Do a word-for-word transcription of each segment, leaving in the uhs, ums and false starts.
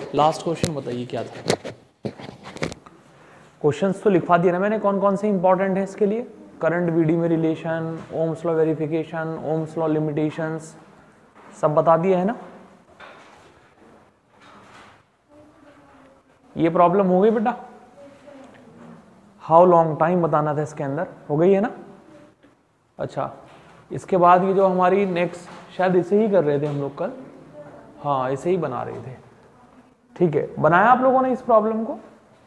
Last question बताइए क्या था। क्वेश्चंस तो लिखवा दिया ना मैंने, कौन कौन से इंपॉर्टेंट है इसके लिए। Current V D relation, Ohm's law verification, Ohm's law limitations, सब बता दिए है ना। ये प्रॉब्लम हो गई बेटा, हाउ लॉन्ग टाइम बताना था इसके अंदर, हो गई है ना। अच्छा, इसके बाद ये जो हमारी नेक्स्ट, शायद इसे ही कर रहे थे हम लोग कल, हाँ इसे ही बना रहे थे। ठीक है, बनाया आप लोगों ने इस प्रॉब्लम को,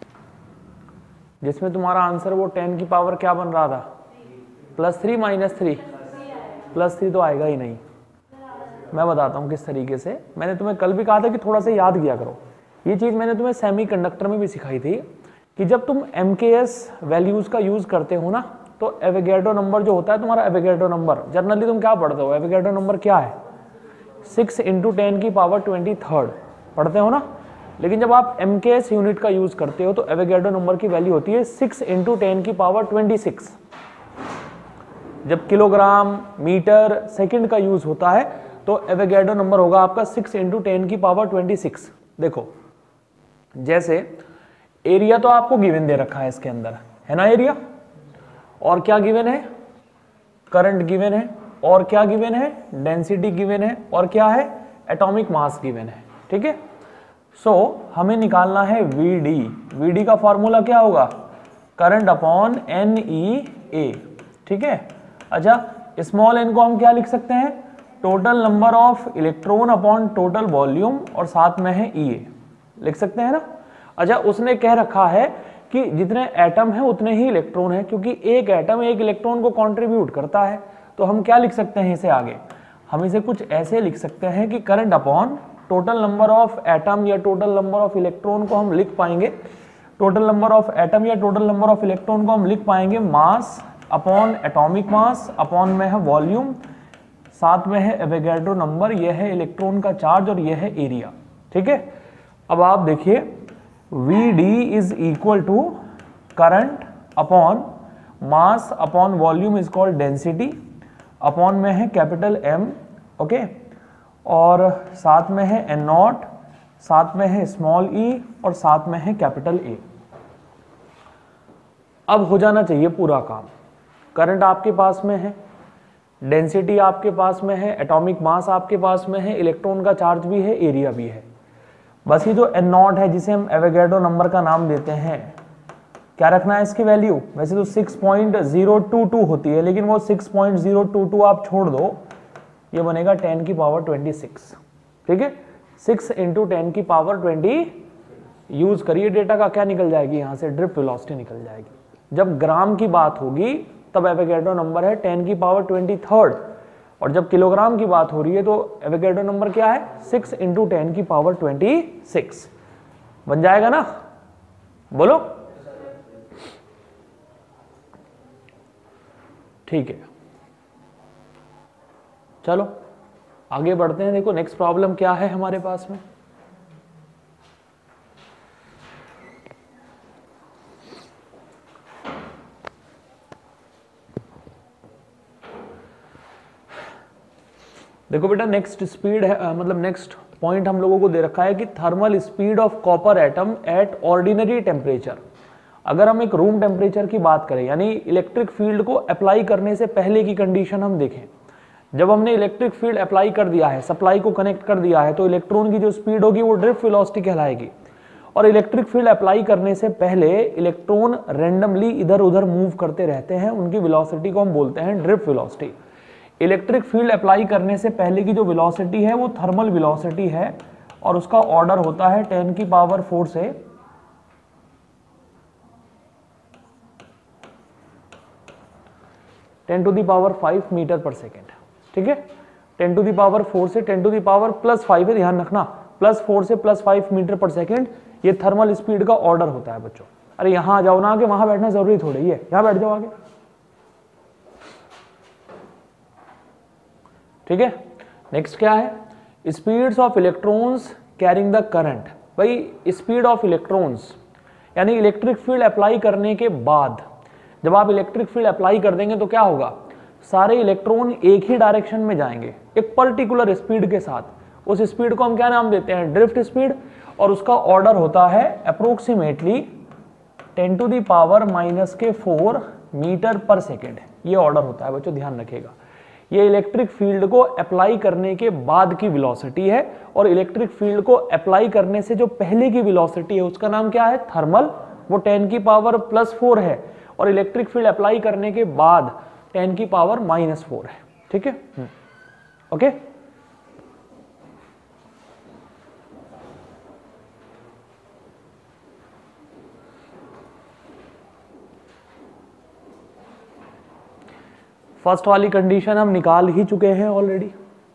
जिसमें तुम्हारा आंसर वो टेन की पावर क्या बन रहा था, plus three minus three, plus three तो आएगा ही नहीं। मैं बताता हूँ किस तरीके से, मैंने तुम्हें कल भी कहा था कि थोड़ा सा याद किया करो। ये चीज़ मैंने तुम्हें सेमीकंडक्टर में भी सिखाई थी कि जब तुम एम के एस वैल्यूज़ का यूज़ करते हो ना, तो एवोगैड्रो नंबर जो होता है तुम्हारा, एवोगैड्रो नंबर जनरली तुम क्या पढ़ते हो, एवोगैड्रो नंबर क्या है, सिक्स इंटू टेन की पावर ट्वेंटी थर्ड पढ़ते हो ना। लेकिन जब आप एम के एस यूनिट का यूज़ करते हो तो एवोगैड्रो नंबर की वैल्यू होती है सिक्स इंटू टेन की पावर ट्वेंटी सिक्स। जब किलोग्राम, मीटर, सेकेंड का यूज़ होता है तो एवोगैड्रो नंबर होगा आपका सिक्स इंटू टेन की पावर ट्वेंटी सिक्स। देखो, जैसे एरिया तो आपको गिवन दे रखा है इसके अंदर, है ना एरिया, और क्या गिवन है, करंट गिवन है, और क्या गिवन है, डेंसिटी गिवन है, और क्या है, एटॉमिक मास गिवन है। ठीक है, सो so, हमें निकालना है वी डी। वी डी का फॉर्मूला क्या होगा, current upon N E A. ठीक है, अच्छा स्मॉल एन को हम क्या लिख सकते हैं, total number of electron upon total volume, और साथ में है ई ए, लिख सकते हैं ना। अच्छा, उसने कह रखा है कि जितने एटम है उतने ही इलेक्ट्रॉन है, क्योंकि एक एटम एक इलेक्ट्रॉन को कंट्रीब्यूट करता है। तो हम क्या लिख सकते हैं इसे आगे, हम इसे कुछ ऐसे लिख सकते हैं कि current upon total number of atom या टोटल नंबर ऑफ इलेक्ट्रॉन को हम लिख पाएंगे, टोटल नंबर ऑफ एटम या टोटल नंबर ऑफ इलेक्ट्रॉन को हम लिख पाएंगे mass upon atomic mass, upon में है वॉल्यूम, साथ में है एवोगैड्रो नंबर, यह है इलेक्ट्रॉन का चार्ज और यह है एरिया। ठीक है, अब आप देखिए V D is equal to current upon mass upon volume is called density, upon में है कैपिटल एम, ओके, और साथ में है एन नॉट, साथ में है स्मॉल ई, और साथ में है कैपिटल ए। अब हो जाना चाहिए पूरा काम। करंट आपके पास में है, डेंसिटी आपके पास में है, एटॉमिक मास आपके पास में है, इलेक्ट्रॉन का चार्ज भी है, एरिया भी है। बस ये जो एन नॉट है, जिसे हम एवोगैड्रो नंबर का नाम देते हैं, क्या रखना है इसकी वैल्यू, वैसे तो six point zero two two होती है, लेकिन वो six point zero two two आप छोड़ दो, ये बनेगा टेन की पावर ट्वेंटी सिक्स। ठीक है, सिक्स इंटू टेन की पावर ट्वेंटी, यूज करिए डेटा का, क्या निकल जाएगी यहाँ से, ड्रिफ्ट वेलोसिटी निकल जाएगी। जब ग्राम की बात होगी तब एवोगैड्रो नंबर है टेन की पावर ट्वेंटी थर्ड, और जब किलोग्राम की बात हो रही है तो एवोगैड्रो नंबर क्या है, सिक्स इंटू टेन की पावर ट्वेंटी सिक्स। बन जाएगा ना, बोलो। ठीक है, चलो आगे बढ़ते हैं। देखो नेक्स्ट प्रॉब्लम क्या है हमारे पास में, देखो बेटा नेक्स्ट स्पीड है, आ, मतलब नेक्स्ट पॉइंट हम लोगों को दे रखा है कि thermal speed of copper atom at ordinary temperature. अगर हम एक रूम टेम्परेचर की बात करें, यानी इलेक्ट्रिक फील्ड को अप्लाई करने से पहले की कंडीशन हम देखें, जब हमने इलेक्ट्रिक फील्ड अप्लाई कर दिया है, सप्लाई को कनेक्ट कर दिया है, तो इलेक्ट्रॉन की जो स्पीड होगी वो ड्रिफ्ट वेलोसिटी कहलाएगी। और इलेक्ट्रिक फील्ड अप्लाई करने से पहले इलेक्ट्रॉन रैंडमली इधर उधर मूव करते रहते हैं, उनकी वेलोसिटी को हम बोलते हैं drift velocity. Electric field apply करने से पहले की जो वेलोसिटी है वो थर्मल वेलोसिटी है, और उसका ऑर्डर होता है टेन की पावर फोर से ten to the power five metre पर सेकेंड। ठीक है, ten to the power four से ten to the power plus five है, ध्यान रखना, प्लस फोर से प्लस फाइव मीटर पर सेकेंड, ये थर्मल स्पीड का ऑर्डर होता है बच्चों। अरे यहां आ जाओ ना, आगे वहां बैठना जरूरी थोड़ी है, यहां बैठ जाओ आगे। ठीक है, नेक्स्ट क्या है, speeds of electrons carrying the current. भाई स्पीड ऑफ इलेक्ट्रॉन्स यानी इलेक्ट्रिक फील्ड अप्लाई करने के बाद, जब आप इलेक्ट्रिक फील्ड अप्लाई कर देंगे तो क्या होगा, सारे इलेक्ट्रॉन एक ही डायरेक्शन में जाएंगे एक पर्टिकुलर स्पीड के साथ। उस स्पीड को हम क्या नाम देते हैं, ड्रिफ्ट स्पीड। और उसका ऑर्डर होता है approximately ten to the power minus के फोर मीटर पर सेकेंड। ये ऑर्डर होता है बच्चों, ध्यान रखिएगा। ये इलेक्ट्रिक फील्ड को अप्लाई करने के बाद की वेलोसिटी है, और इलेक्ट्रिक फील्ड को अप्लाई करने से जो पहले की वेलोसिटी है उसका नाम क्या है, थर्मल, वो टेन की पावर प्लस फोर है, और इलेक्ट्रिक फील्ड अप्लाई करने के बाद टेन की पावर माइनस फोर है। ठीक है, ओके। फर्स्ट वाली कंडीशन हम निकाल ही चुके हैं ऑलरेडी।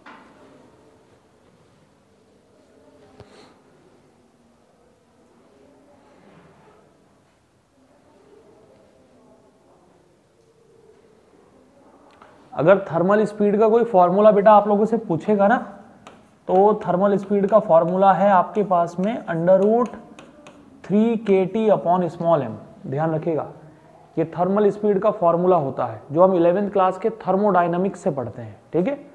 अगर थर्मल स्पीड का कोई फॉर्मूला बेटा आप लोगों से पूछेगा ना, तो थर्मल स्पीड का फॉर्मूला है आपके पास में under root three k T upon small m. ध्यान रखिएगा, ये थर्मल स्पीड का फॉर्मूला होता है जो हम इलेवेंथ क्लास के थर्मोडायनामिक्स से पढ़ते हैं। ठीक है,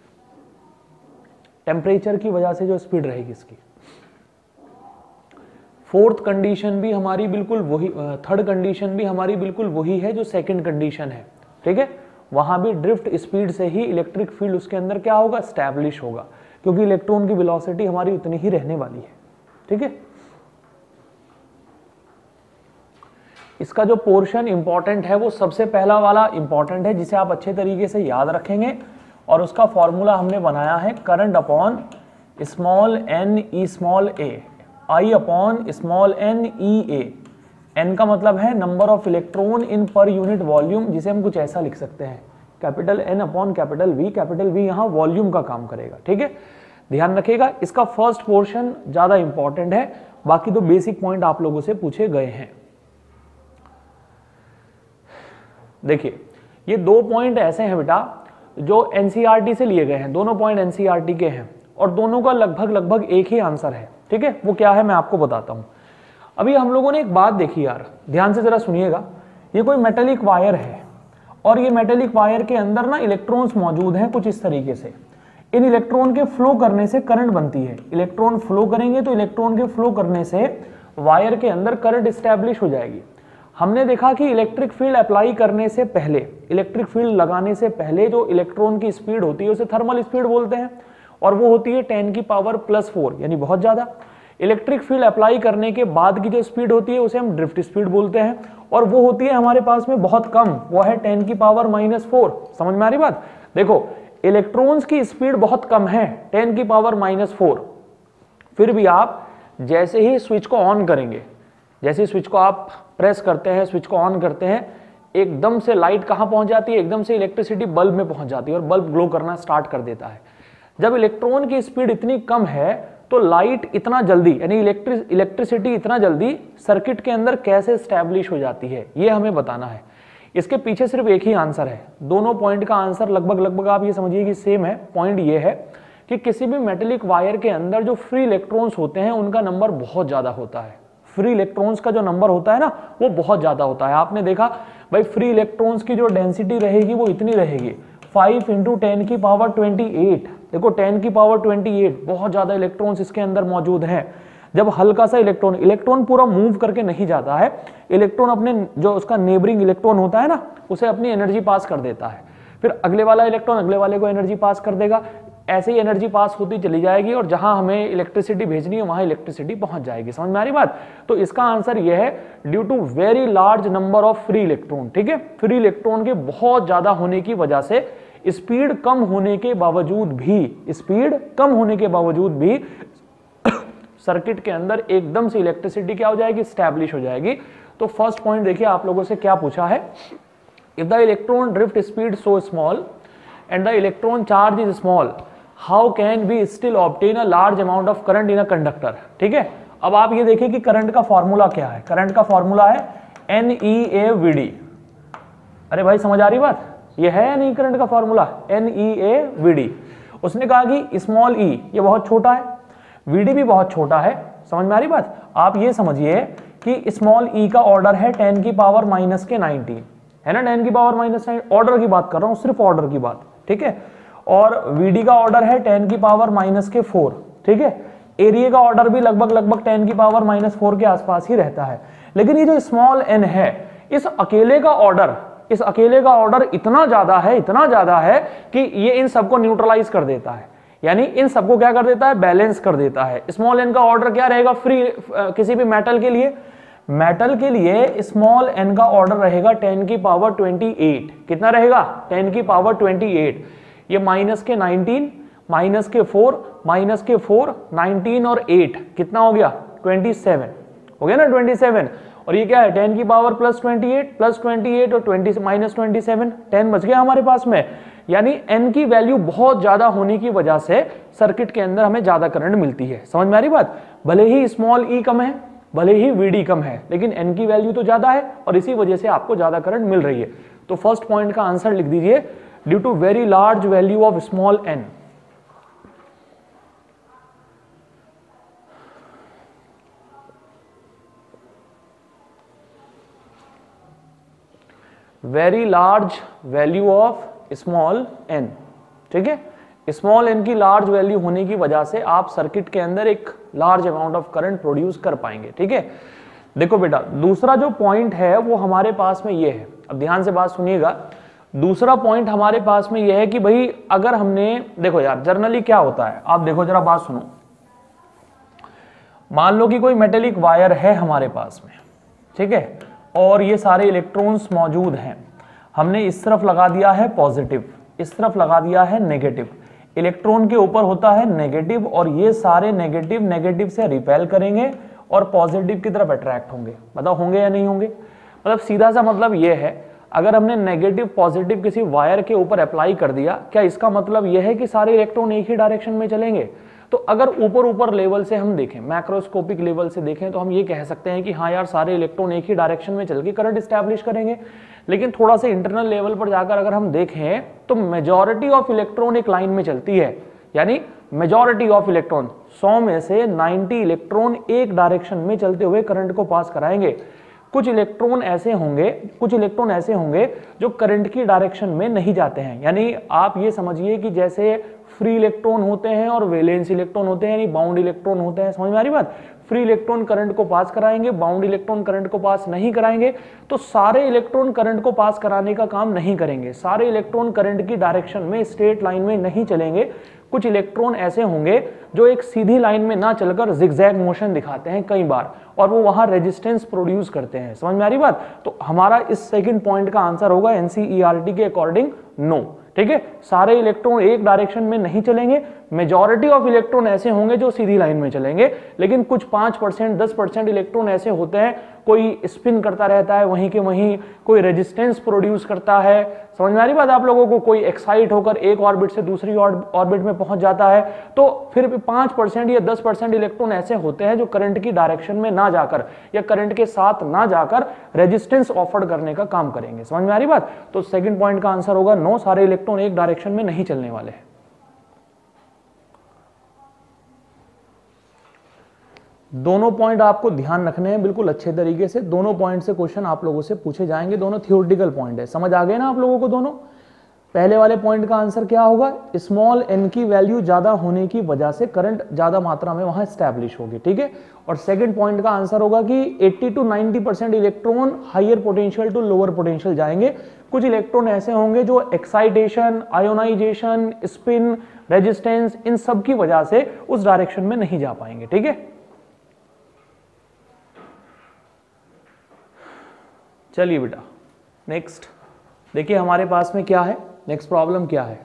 टेम्परेचर की वजह से जो स्पीड रहेगी इसकी। फोर्थ कंडीशन भी हमारी बिल्कुल वही, थर्ड कंडीशन भी हमारी बिल्कुल वही है जो सेकंड कंडीशन है। ठीक है, वहां भी ड्रिफ्ट स्पीड से ही इलेक्ट्रिक फील्ड उसके अंदर क्या होगा, स्टैब्लिश होगा, क्योंकि इलेक्ट्रॉन की वेलोसिटी हमारी उतनी ही रहने वाली है। ठीक है, इसका जो पोर्शन इंपॉर्टेंट है वो सबसे पहला वाला इंपॉर्टेंट है, जिसे आप अच्छे तरीके से याद रखेंगे, और उसका फॉर्मूला हमने बनाया है current upon small n e small a, I upon small n E a. N का मतलब है number of electron in per unit volume, जिसे हम कुछ ऐसा लिख सकते हैं, capital N upon capital V. Capital V यहाँ वॉल्यूम का काम करेगा। ठीक है, ध्यान रखिएगा, इसका फर्स्ट पोर्शन ज्यादा इंपॉर्टेंट है, बाकी तो बेसिक पॉइंट आप लोगों से पूछे गए हैं। देखिए, ये दो पॉइंट ऐसे हैं बेटा जो एनसीईआरटी से लिए गए हैं, दोनों पॉइंट एनसीईआरटी के हैं, और दोनों का लगभग लगभग एक ही आंसर है। ठीक है, वो क्या है मैं आपको बताता हूं। अभी हम लोगों ने एक बात देखी यार, ध्यान से जरा सुनिएगा। ये कोई मेटेलिक वायर है, और ये मेटेलिक वायर के अंदर ना इलेक्ट्रॉन्स मौजूद हैं कुछ इस तरीके से। इन इलेक्ट्रॉन के फ्लो करने से करंट बनती है। इलेक्ट्रॉन फ्लो करेंगे तो इलेक्ट्रॉन के फ्लो करने से वायर के अंदर करंट स्टैब्लिश हो जाएगी। हमने देखा कि इलेक्ट्रिक फील्ड अप्लाई करने से पहले, इलेक्ट्रिक फील्ड लगाने से पहले जो इलेक्ट्रॉन की स्पीड होती है उसे थर्मल स्पीड बोलते हैं, और वो होती है टेन की पावर प्लस फोर, यानी बहुत ज्यादा। इलेक्ट्रिक फील्ड अप्लाई करने के बाद की जो स्पीड होती है उसे हम ड्रिफ्ट स्पीड बोलते हैं, और वो होती है हमारे पास में बहुत कम, वो है टेन की पावर माइनस फोर। समझ में आ रही बात? देखो, इलेक्ट्रॉन्स की स्पीड बहुत कम है, टेन की पावर माइनस फोर, फिर भी आप जैसे ही स्विच को ऑन करेंगे, जैसे ही स्विच को आप प्रेस करते हैं, स्विच को ऑन करते हैं, एकदम से लाइट कहां पहुंच जाती है, एकदम से इलेक्ट्रिसिटी बल्ब में पहुंच जाती है और बल्ब ग्लो करना स्टार्ट कर देता है। जब इलेक्ट्रॉन की स्पीड इतनी कम है तो लाइट इतना जल्दी, यानी इलेक्ट्रिक इलेक्ट्रिसिटी इतना जल्दी सर्किट के अंदर कैसे स्टैब्लिश हो जाती है, ये हमें बताना है। इसके पीछे सिर्फ एक ही आंसर है, दोनों पॉइंट का आंसर लगभग लगभग आप ये समझिए कि सेम है। पॉइंट ये है कि किसी भी मेटेलिक वायर के अंदर जो फ्री इलेक्ट्रॉन्स होते हैं उनका नंबर बहुत ज्यादा होता है। फ्री इलेक्ट्रॉन्स का जो नंबर होता है ना वो बहुत ज्यादा होता है। आपने देखा भाई, फ्री इलेक्ट्रॉन्स की जो डेंसिटी रहेगी वो इतनी रहेगी, फाइव इंटू टेन की पावर ट्वेंटी एट। देखो, टेन की पावर ट्वेंटी एट, बहुत ज्यादा इलेक्ट्रॉन्स इसके अंदर मौजूद हैं। जब हल्का सा इलेक्ट्रॉन इलेक्ट्रॉन पूरा मूव करके नहीं जाता है, इलेक्ट्रॉन अपने जो उसका नेबरिंग इलेक्ट्रॉन होता है ना उसे अपनी एनर्जी पास कर देता है, फिर अगले वाला इलेक्ट्रॉन अगले वाले को एनर्जी पास कर देगा, ऐसे ही एनर्जी पास होती चली जाएगी, और जहां हमें इलेक्ट्रिसिटी भेजनी है वहां इलेक्ट्रिसिटी पहुंच जाएगी। समझ में आ रही बात? तो इसका आंसर यह है, due to very large number of free electron. ठीक है, फ्री इलेक्ट्रॉन के बहुत ज्यादा होने की वजह से, स्पीड कम होने के बावजूद भी स्पीड कम होने के बावजूद भी सर्किट के अंदर एकदम से इलेक्ट्रिसिटी क्या हो जाएगी, स्टैब्लिश हो जाएगी। तो फर्स्ट पॉइंट देखिए आप लोगों से क्या पूछा है, if the electron drift speed so small and the electron charge is small, how can be still obtain a large amount of current in a conductor. ठीक है, अब आप ये देखिए कि करंट का फॉर्मूला क्या है। करंट का फॉर्मूला है n E A v d. अरे भाई समझ आ रही बात? ये है या नहीं करंट का formula, n E A v d. उसने कहा कि स्मॉल ई ये बहुत छोटा है, वीडी भी बहुत छोटा है। समझ में आ रही बात? आप ये समझिए कि स्मॉल ई का ऑर्डर है टेन की पावर माइनस के नाइनटीन, है ना, टेन की पावर माइनस नाइन, ऑर्डर की बात कर रहा हूं, सिर्फ ऑर्डर की बात। ठीक है, और वीडी का ऑर्डर है टेन की पावर माइनस के फोर। ठीक है, एरिया का ऑर्डर भी लगभग लगभग टेन की पावर माइनस फोर के आसपास ही रहता है। लेकिन ये जो स्मॉल एन है, इस अकेले का ऑर्डर इस अकेले का ऑर्डर इतना ज्यादा है इतना ज्यादा है कि ये इन सबको न्यूट्रलाइज कर देता है, यानी इन सबको क्या कर देता है, बैलेंस कर देता है। स्मॉल एन का ऑर्डर क्या रहेगा फ्री किसी भी मेटल के लिए, मेटल के लिए स्मॉल एन का ऑर्डर रहेगा टेन की पावर ट्वेंटी एट। कितना रहेगा, टेन की पावर ट्वेंटी एट। ये माइनस के नाइनटीन, माइनस के फोर, माइनस के फोर, नाइनटीन और एट कितना हो गया, ट्वेंटी सेवन हो गया ना, ट्वेंटी सेवन। और ये क्या है, टेन की power plus twenty eight, plus twenty eight और twenty minus twenty seven, ten बच गया हमारे पास में। यानी n की वैल्यू बहुत ज्यादा होने की वजह से सर्किट के अंदर हमें ज्यादा करंट मिलती है। समझ में आ रही बात, भले ही स्मॉल e कम है, भले ही vd कम है, लेकिन n की वैल्यू तो ज्यादा है और इसी वजह से आपको ज्यादा करंट मिल रही है। तो फर्स्ट पॉइंट का आंसर लिख दीजिए, due to very large value of small n। Very large value of small n, ठीक है। स्मॉल एन की लार्ज वैल्यू होने की वजह से आप सर्किट के अंदर एक large amount of current produce कर पाएंगे, ठीक है। देखो बेटा, दूसरा जो पॉइंट है वो हमारे पास में ये है, अब ध्यान से बात सुनिएगा। दूसरा पॉइंट हमारे पास में ये है कि भाई अगर हमने, देखो यार जनरली क्या होता है, आप देखो जरा बात सुनो। मान लो कि कोई मेटेलिक वायर है हमारे पास में, ठीक है, और ये सारे इलेक्ट्रॉन्स मौजूद हैं। हमने इस तरफ लगा दिया है पॉजिटिव, इस तरफ लगा दिया है नेगेटिव। इलेक्ट्रॉन के ऊपर होता है नेगेटिव और ये सारे नेगेटिव नेगेटिव से रिपेल करेंगे और पॉजिटिव की तरफ अट्रैक्ट होंगे। बताओ होंगे या नहीं होंगे। मतलब सीधा सा मतलब ये है, अगर हमने नेगेटिव पॉजिटिव किसी वायर के ऊपर अप्लाई कर दिया, क्या इसका मतलब यह है कि सारे इलेक्ट्रॉन एक ही डायरेक्शन में चलेंगे। तो अगर ऊपर ऊपर लेवल से हम देखें, मैक्रोस्कोपिक लेवल से देखें, तो हम ये कह सकते हैं कि हाँ यार सारे इलेक्ट्रॉन एक ही डायरेक्शन में चल के करंट स्टैब्लिश करेंगे। लेकिन थोड़ा सा इंटरनल लेवल पर जाकर अगर हम देखें तो मेजॉरिटी ऑफ इलेक्ट्रॉन एक लाइन में चलती है, यानी मेजॉरिटी ऑफ इलेक्ट्रॉन सौ में से नब्बे इलेक्ट्रॉन एक डायरेक्शन में चलते हुए करंट को पास कराएंगे। कुछ इलेक्ट्रॉन ऐसे होंगे कुछ इलेक्ट्रॉन ऐसे होंगे जो करंट की डायरेक्शन में नहीं जाते हैं। यानी आप ये समझिए कि जैसे फ्री इलेक्ट्रॉन होते हैं और वैलेंस इलेक्ट्रॉन होते हैं, यानी बाउंड इलेक्ट्रॉन होते हैं। समझ में आ रही बात। फ्री इलेक्ट्रॉन करंट को पास कराएंगे, बाउंड इलेक्ट्रॉन करंट को पास नहीं कराएंगे। तो सारे इलेक्ट्रॉन करंट को पास कराने का काम नहीं करेंगे, सारे इलेक्ट्रॉन करंट की डायरेक्शन में स्ट्रेट लाइन में नहीं चलेंगे। कुछ इलेक्ट्रॉन ऐसे होंगे जो एक सीधी लाइन में ना चलकर जिगजैग मोशन दिखाते हैं कई बार, और वो वहां रेजिस्टेंस प्रोड्यूस करते हैं। समझ में आ रही बात। तो हमारा इस सेकंड पॉइंट का आंसर होगा एनसीईआरटी के अकॉर्डिंग नो, ठीक है। सारे इलेक्ट्रॉन एक डायरेक्शन में नहीं चलेंगे, मेजॉरिटी ऑफ इलेक्ट्रॉन ऐसे होंगे जो सीधी लाइन में चलेंगे, लेकिन कुछ पांच परसेंट दस परसेंट इलेक्ट्रॉन ऐसे होते हैं, कोई स्पिन करता रहता है वहीं के वहीं, कोई रेजिस्टेंस प्रोड्यूस करता है। समझ में आ रही बात आप लोगों को। कोई एक्साइट होकर एक ऑर्बिट से दूसरी ऑर्बिट में पहुंच जाता है। तो फिर भी पांच परसेंट या दस परसेंट इलेक्ट्रॉन ऐसे होते हैं जो करंट की डायरेक्शन में ना जाकर या करंट के साथ ना जाकर रेजिस्टेंस ऑफर करने का काम करेंगे। समझ में आ रही बात। तो सेकंड पॉइंट का आंसर होगा नो, सारे इलेक्ट्रॉन एक डायरेक्शन में नहीं चलने वाले हैं। दोनों पॉइंट आपको ध्यान रखने हैं बिल्कुल अच्छे तरीके से। दोनों पॉइंट से क्वेश्चन आप लोगों से पूछे जाएंगे, दोनों थियोरेटिकल पॉइंट है। समझ आ गए ना आप लोगों को दोनों। पहले वाले पॉइंट का आंसर क्या होगा, स्मॉल एन की वैल्यू ज्यादा होने की वजह से करंट ज्यादा मात्रा में वहां स्टैब्लिश होगी, ठीक है। और सेकंड पॉइंट का आंसर होगा कि अस्सी टू नब्बे percent electron higher potential to lower potential जाएंगे। कुछ इलेक्ट्रॉन ऐसे होंगे जो एक्साइटेशन, आयोनाइजेशन, स्पिन, रेजिस्टेंस, इन सब की वजह से उस डायरेक्शन में नहीं जा पाएंगे, ठीक है। चलिए बेटा नेक्स्ट देखिए हमारे पास में क्या है, नेक्स्ट प्रॉब्लम क्या है।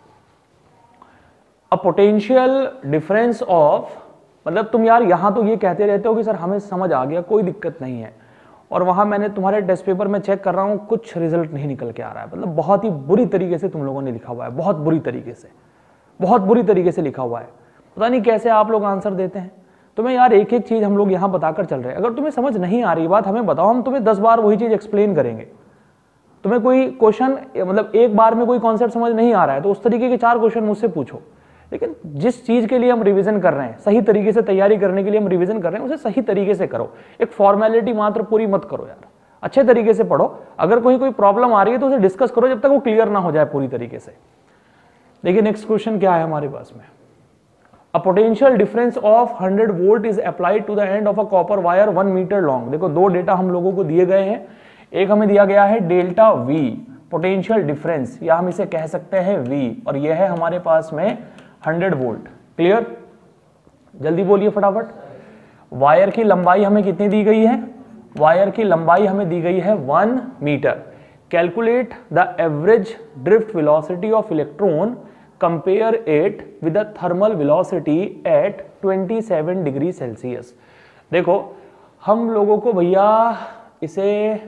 अ पोटेंशियल डिफरेंस ऑफ, मतलब तुम यार यहां तो ये कहते रहते हो कि सर हमें समझ आ गया, कोई दिक्कत नहीं है, और वहां मैंने तुम्हारे टेस्ट पेपर में चेक कर रहा हूं कुछ रिजल्ट नहीं निकल के आ रहा है। मतलब बहुत ही बुरी तरीके से तुम लोगों ने लिखा हुआ है, बहुत बुरी तरीके से, बहुत बुरी तरीके से लिखा हुआ है। पता नहीं कैसे आप लोग आंसर देते हैं। तुम्हें यार एक एक चीज हम लोग यहां बताकर चल रहे हैं। अगर तुम्हें समझ नहीं आ रही बात हमें बताओ, हम तुम्हें दस बार वही चीज एक्सप्लेन करेंगे। तुम्हें कोई क्वेश्चन मतलब एक बार में कोई कॉन्सेप्ट समझ नहीं आ रहा है तो उस तरीके के चार क्वेश्चन मुझसे पूछो। लेकिन जिस चीज के लिए हम रिवीजन कर रहे हैं, सही तरीके से तैयारी करने के लिए हम रिवीजन कर रहे हैं, उसे सही तरीके से करो। एक फॉर्मेलिटी मात्र पूरी मत करो यार, अच्छे तरीके से पढ़ो। अगर कोई कोई प्रॉब्लम आ रही है तो उसे डिस्कस करो जब तक वो क्लियर ना हो जाए पूरी तरीके से। देखिए नेक्स्ट क्वेश्चन क्या है हमारे पास में। A potential difference of hundred volt is applied to the end of a copper wire one metre long. देखो दो डेटा हम लोगों को दिए गए हैं, एक हमें दिया गया है डेल्टा वी पोटेंशियल डिफरेंस, या हम इसे कह सकते हैं वी, और यह है हमारे पास में हंड्रेड वोल्ट। क्लियर? जल्दी बोलिए फटाफट। वायर की लंबाई हमें कितनी दी गई है? वायर की लंबाई हमें दी गई है one metre. Calculate the average drift velocity of electron, compare it with the thermal velocity at twenty seven degree Celsius. देखो हम लोगों को भैया इसे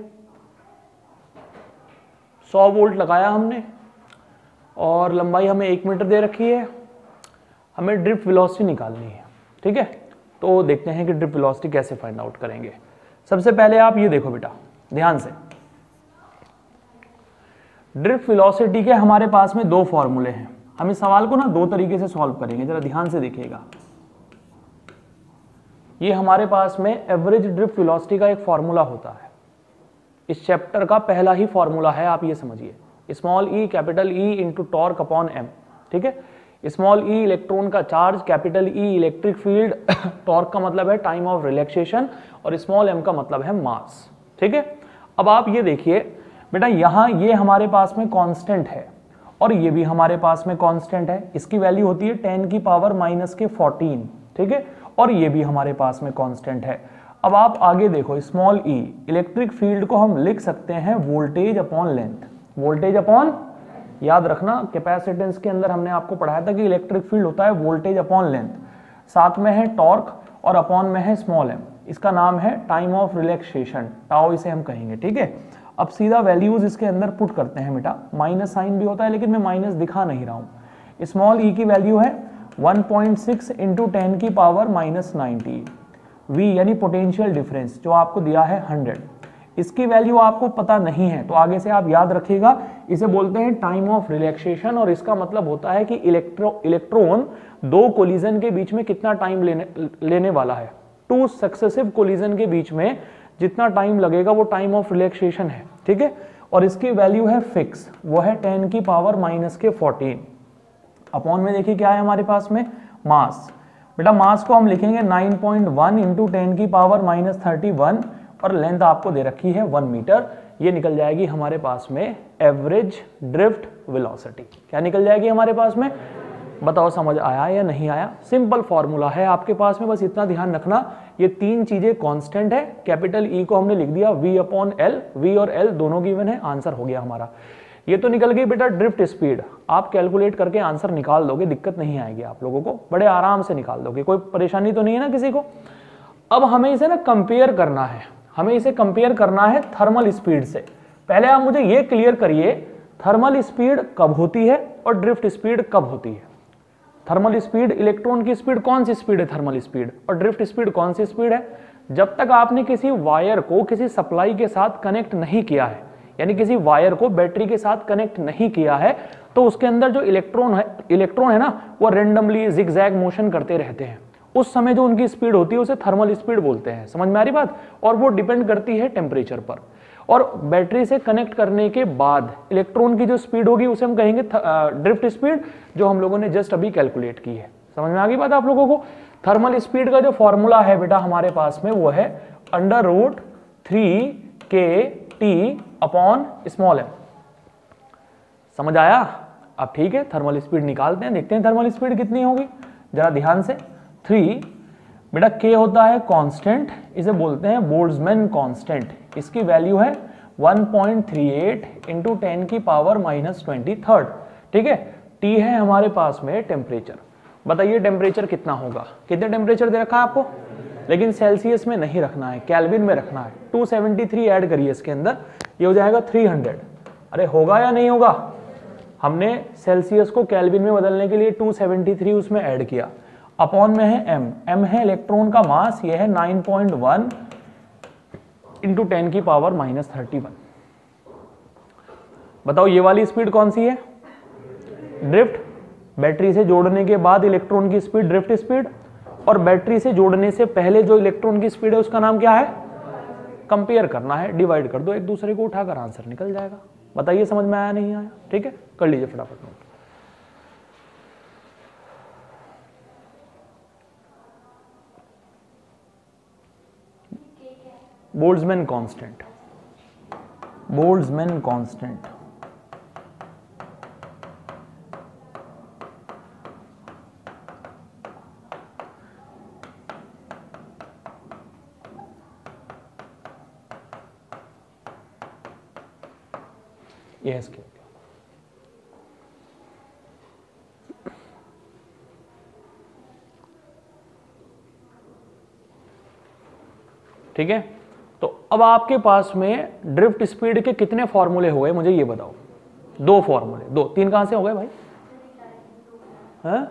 सौ वोल्ट लगाया हमने, और लंबाई हमें एक मीटर दे रखी है, हमें ड्रिफ्ट वेलोसिटी निकालनी है। ठीक है, तो देखते हैं कि ड्रिफ्ट वेलोसिटी कैसे फाइंड आउट करेंगे। सबसे पहले आप ये देखो बेटा ध्यान से, ड्रिफ्ट वेलोसिटी के हमारे पास में दो फॉर्मूले हैं। हम इस सवाल को ना दो तरीके से सॉल्व करेंगे, जरा ध्यान से देखिएगा। ये हमारे पास में एवरेज ड्रिफ्ट वेलोसिटी का एक फॉर्मूला होता है, इस चैप्टर का पहला ही फॉर्मूला है, आप ये समझिए, small e capital E into torque upon m. ठीक है, स्मॉल ई इलेक्ट्रॉन का चार्ज, capital E electric field, torque का मतलब है टाइम ऑफ रिलैक्सेशन, और स्मॉल एम का मतलब है मास। ठीक है, अब आप ये देखिए बेटा, यहां ये हमारे पास में कांस्टेंट है और ये भी हमारे पास में कांस्टेंट है, इसकी वैल्यू होती है टेन की पावर माइनस के फोर्टीन। ठीक है, और ये भी हमारे पास में कांस्टेंट है। अब आप आगे देखो, स्मॉल ई इलेक्ट्रिक फील्ड को हम लिख सकते हैं voltage upon length. Voltage upon, याद रखना कैपेसिटेंस के अंदर हमने आपको पढ़ाया था कि इलेक्ट्रिक फील्ड होता है वोल्टेज अपॉन लेंथ, साथ में है टॉर्क और अपॉन में है स्मॉल एम, इसका नाम है टाइम ऑफ रिलैक्सेशन, टाउ इसे हम कहेंगे। ठीक है, अब सीधा वैल्यूज इसके अंदर पुट करते हैं बेटा, माइनस साइन भी होता है लेकिन मैं माइनस दिखा नहीं रहा हूं। स्मॉल ई की वैल्यू है one point six into ten की पावर माइनस नाइनटी, वी यानी पोटेंशियल डिफरेंस जो आपको दिया है हंड्रेड, इसकी वैल्यू आपको पता नहीं है तो आगे से आप याद रखिएगा, इसे बोलते हैं टाइम ऑफ रिलैक्सेशन, और इसका मतलब होता है कि इलेक्ट्रो इलेक्ट्रॉन दो कोलिजन के बीच में कितना टाइम लेने लेने वाला है। टू सक्सेसिव कोलिजन के बीच में जितना टाइम लगेगा वो टाइम ऑफ रिलैक्सेशन है। ठीक है, और इसकी वैल्यू है फिक्स, वो है टेन की पावर माइनस के फोर्टीन। अपॉन में देखिए क्या है हमारे पास में, मास। बेटा मास को हम लिखेंगे nine point one into ten की पावर माइनस थर्टी वन, और लेंथ आपको दे रखी है वन मीटर। ये निकल जाएगी हमारे पास में एवरेज ड्रिफ्ट वेलोसिटी। क्या निकल जाएगी हमारे पास में? बताओ समझ आया या नहीं आया? सिंपल फॉर्मूला है आपके पास में, बस इतना ध्यान रखना, ये तीन चीजें कांस्टेंट है। कैपिटल ई को हमने लिख दिया वी अपॉन एल, वी और एल दोनों गिवन है, आंसर हो गया हमारा। ये तो निकल गई बेटा ड्रिफ्ट स्पीड, आप कैलकुलेट करके आंसर निकाल दोगे, दिक्कत नहीं आएगी आप लोगों को, बड़े आराम से निकाल दोगे, कोई परेशानी तो नहीं है ना किसी को। अब हमें इसे ना कंपेयर करना है, हमें इसे कंपेयर करना है थर्मल स्पीड से। पहले आप मुझे ये क्लियर करिए, थर्मल स्पीड कब होती है और ड्रिफ्ट स्पीड कब होती है? थर्मल स्पीड, इलेक्ट्रॉन की स्पीड कौन सी स्पीड है? Thermal speed. और ड्रिफ्ट स्पीड कौन सी स्पीड है? जब तक आपने किसी वायर को किसी सप्लाई के साथ कनेक्ट नहीं किया है, यानी किसी वायर को बैटरी के साथ कनेक्ट नहीं किया है, तो उसके अंदर जो इलेक्ट्रॉन है इलेक्ट्रॉन है ना, वो रेंडमली जिगजैग मोशन करते रहते हैं। उस समय जो उनकी स्पीड होती है उसे थर्मल स्पीड बोलते हैं। समझ में आ रही बात? और वो डिपेंड करती है टेम्परेचर पर। और बैटरी से कनेक्ट करने के बाद इलेक्ट्रॉन की जो स्पीड होगी उसे हम कहेंगे ड्रिफ्ट स्पीड, जो हम लोगों ने जस्ट अभी कैलकुलेट की है। समझ में आ गई बात आप लोगों को? थर्मल स्पीड का जो फॉर्मूला है बेटा हमारे पास में, वो है under root three k T upon small m. समझ आया? अब ठीक है, थर्मल स्पीड निकालते हैं, देखते हैं थर्मल स्पीड कितनी होगी, जरा ध्यान से। थ्री बेटा के होता है कांस्टेंट, इसे बोलते हैं बोल्ट्जमैन कांस्टेंट, इसकी वैल्यू है one point three eight into ten की पावर माइनस ट्वेंटी थर्ड। ठीक है, टी है हमारे पास में टेम्परेचर। बताइए टेम्परेचर कितना होगा? कितने टेम्परेचर दे रखा है आपको? लेकिन सेल्सियस में नहीं रखना है, केल्विन में रखना है। टू सेवेंटी थ्री ऐड करिए इसके अंदर, ये हो जाएगा थ्री हंड्रेड। अरे होगा या नहीं होगा? हमने सेल्सियस को केल्विन में बदलने के लिए टू सेवेंटी थ्री उसमें ऐड किया। अपॉन में है एम, एम है इलेक्ट्रॉन का मास, ये है nine point one into ten की पावर माइनस थर्टी वन। बताओ ये वाली स्पीड कौन सी है? ड्रिफ्ट। बैटरी से जोड़ने के बाद इलेक्ट्रॉन की स्पीड ड्रिफ्ट स्पीड, और बैटरी से जोड़ने से पहले जो इलेक्ट्रॉन की स्पीड है उसका नाम क्या है? कंपेयर करना है, डिवाइड कर दो एक दूसरे को, उठाकर आंसर निकल जाएगा। बताइए समझ में आया नहीं आया? ठीक है, कर लीजिए फटाफट note. Boltzmann constant, Boltzmann constant. Yes के ठीक है। तो अब आपके पास में ड्रिफ्ट स्पीड के कितने फॉर्मूले हो गए मुझे ये बताओ। दो फॉर्मूले, दो तीन कहां से हो गए भाई? हैं?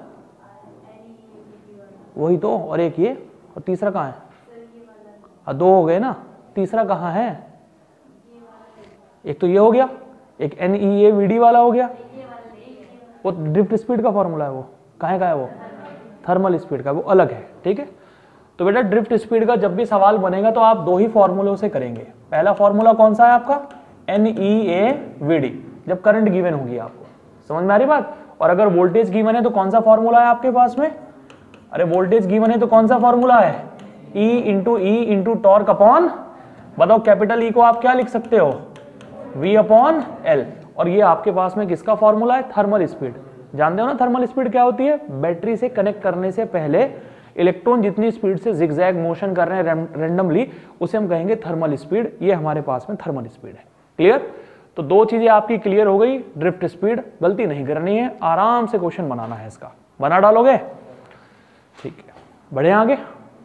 वही तो, और एक ये, और तीसरा कहां है? हाँ दो हो गए ना, तीसरा कहां है? एक तो ये हो गया, एक n E A v d वाला हो गया, वो ड्रिफ्ट स्पीड का फॉर्मूला है, वो कहाँ का है? वो थर्मल स्पीड का, वो अलग है। ठीक है, तो बेटा ड्रिफ्ट स्पीड का जब भी सवाल बनेगा तो आप दो ही फॉर्मूलों से करेंगे। पहला फॉर्मूला कौन सा है आपका? N E A v d, जब करंट गिवन होगी आपको। समझ में आ रही बात? और अगर वोल्टेज गिवन है तो कौन सा फॉर्मूला है आपके पास में? अरे वोल्टेज गिवन है तो कौन सा फॉर्मूला है? E into e into torque upon, बताओ कैपिटल ई को आप क्या लिख सकते हो? V upon l. और ये आपके पास में किसका फॉर्मूला है? Thermal speed. जानते हो ना थर्मल स्पीड क्या होती है? बैटरी से कनेक्ट करने से पहले इलेक्ट्रॉन जितनी स्पीड से जिगजैग मोशन कर रहे हैं रैंडमली, उसे हम कहेंगे थर्मल स्पीड। ये हमारे पास में थर्मल स्पीड है। क्लियर? तो दो चीजें आपकी क्लियर हो गई। ड्रिफ्ट स्पीड गलती नहीं करनी है, आराम से क्वेश्चन बनाना है इसका। बना डालोगे? ठीक है, बढ़े आगे।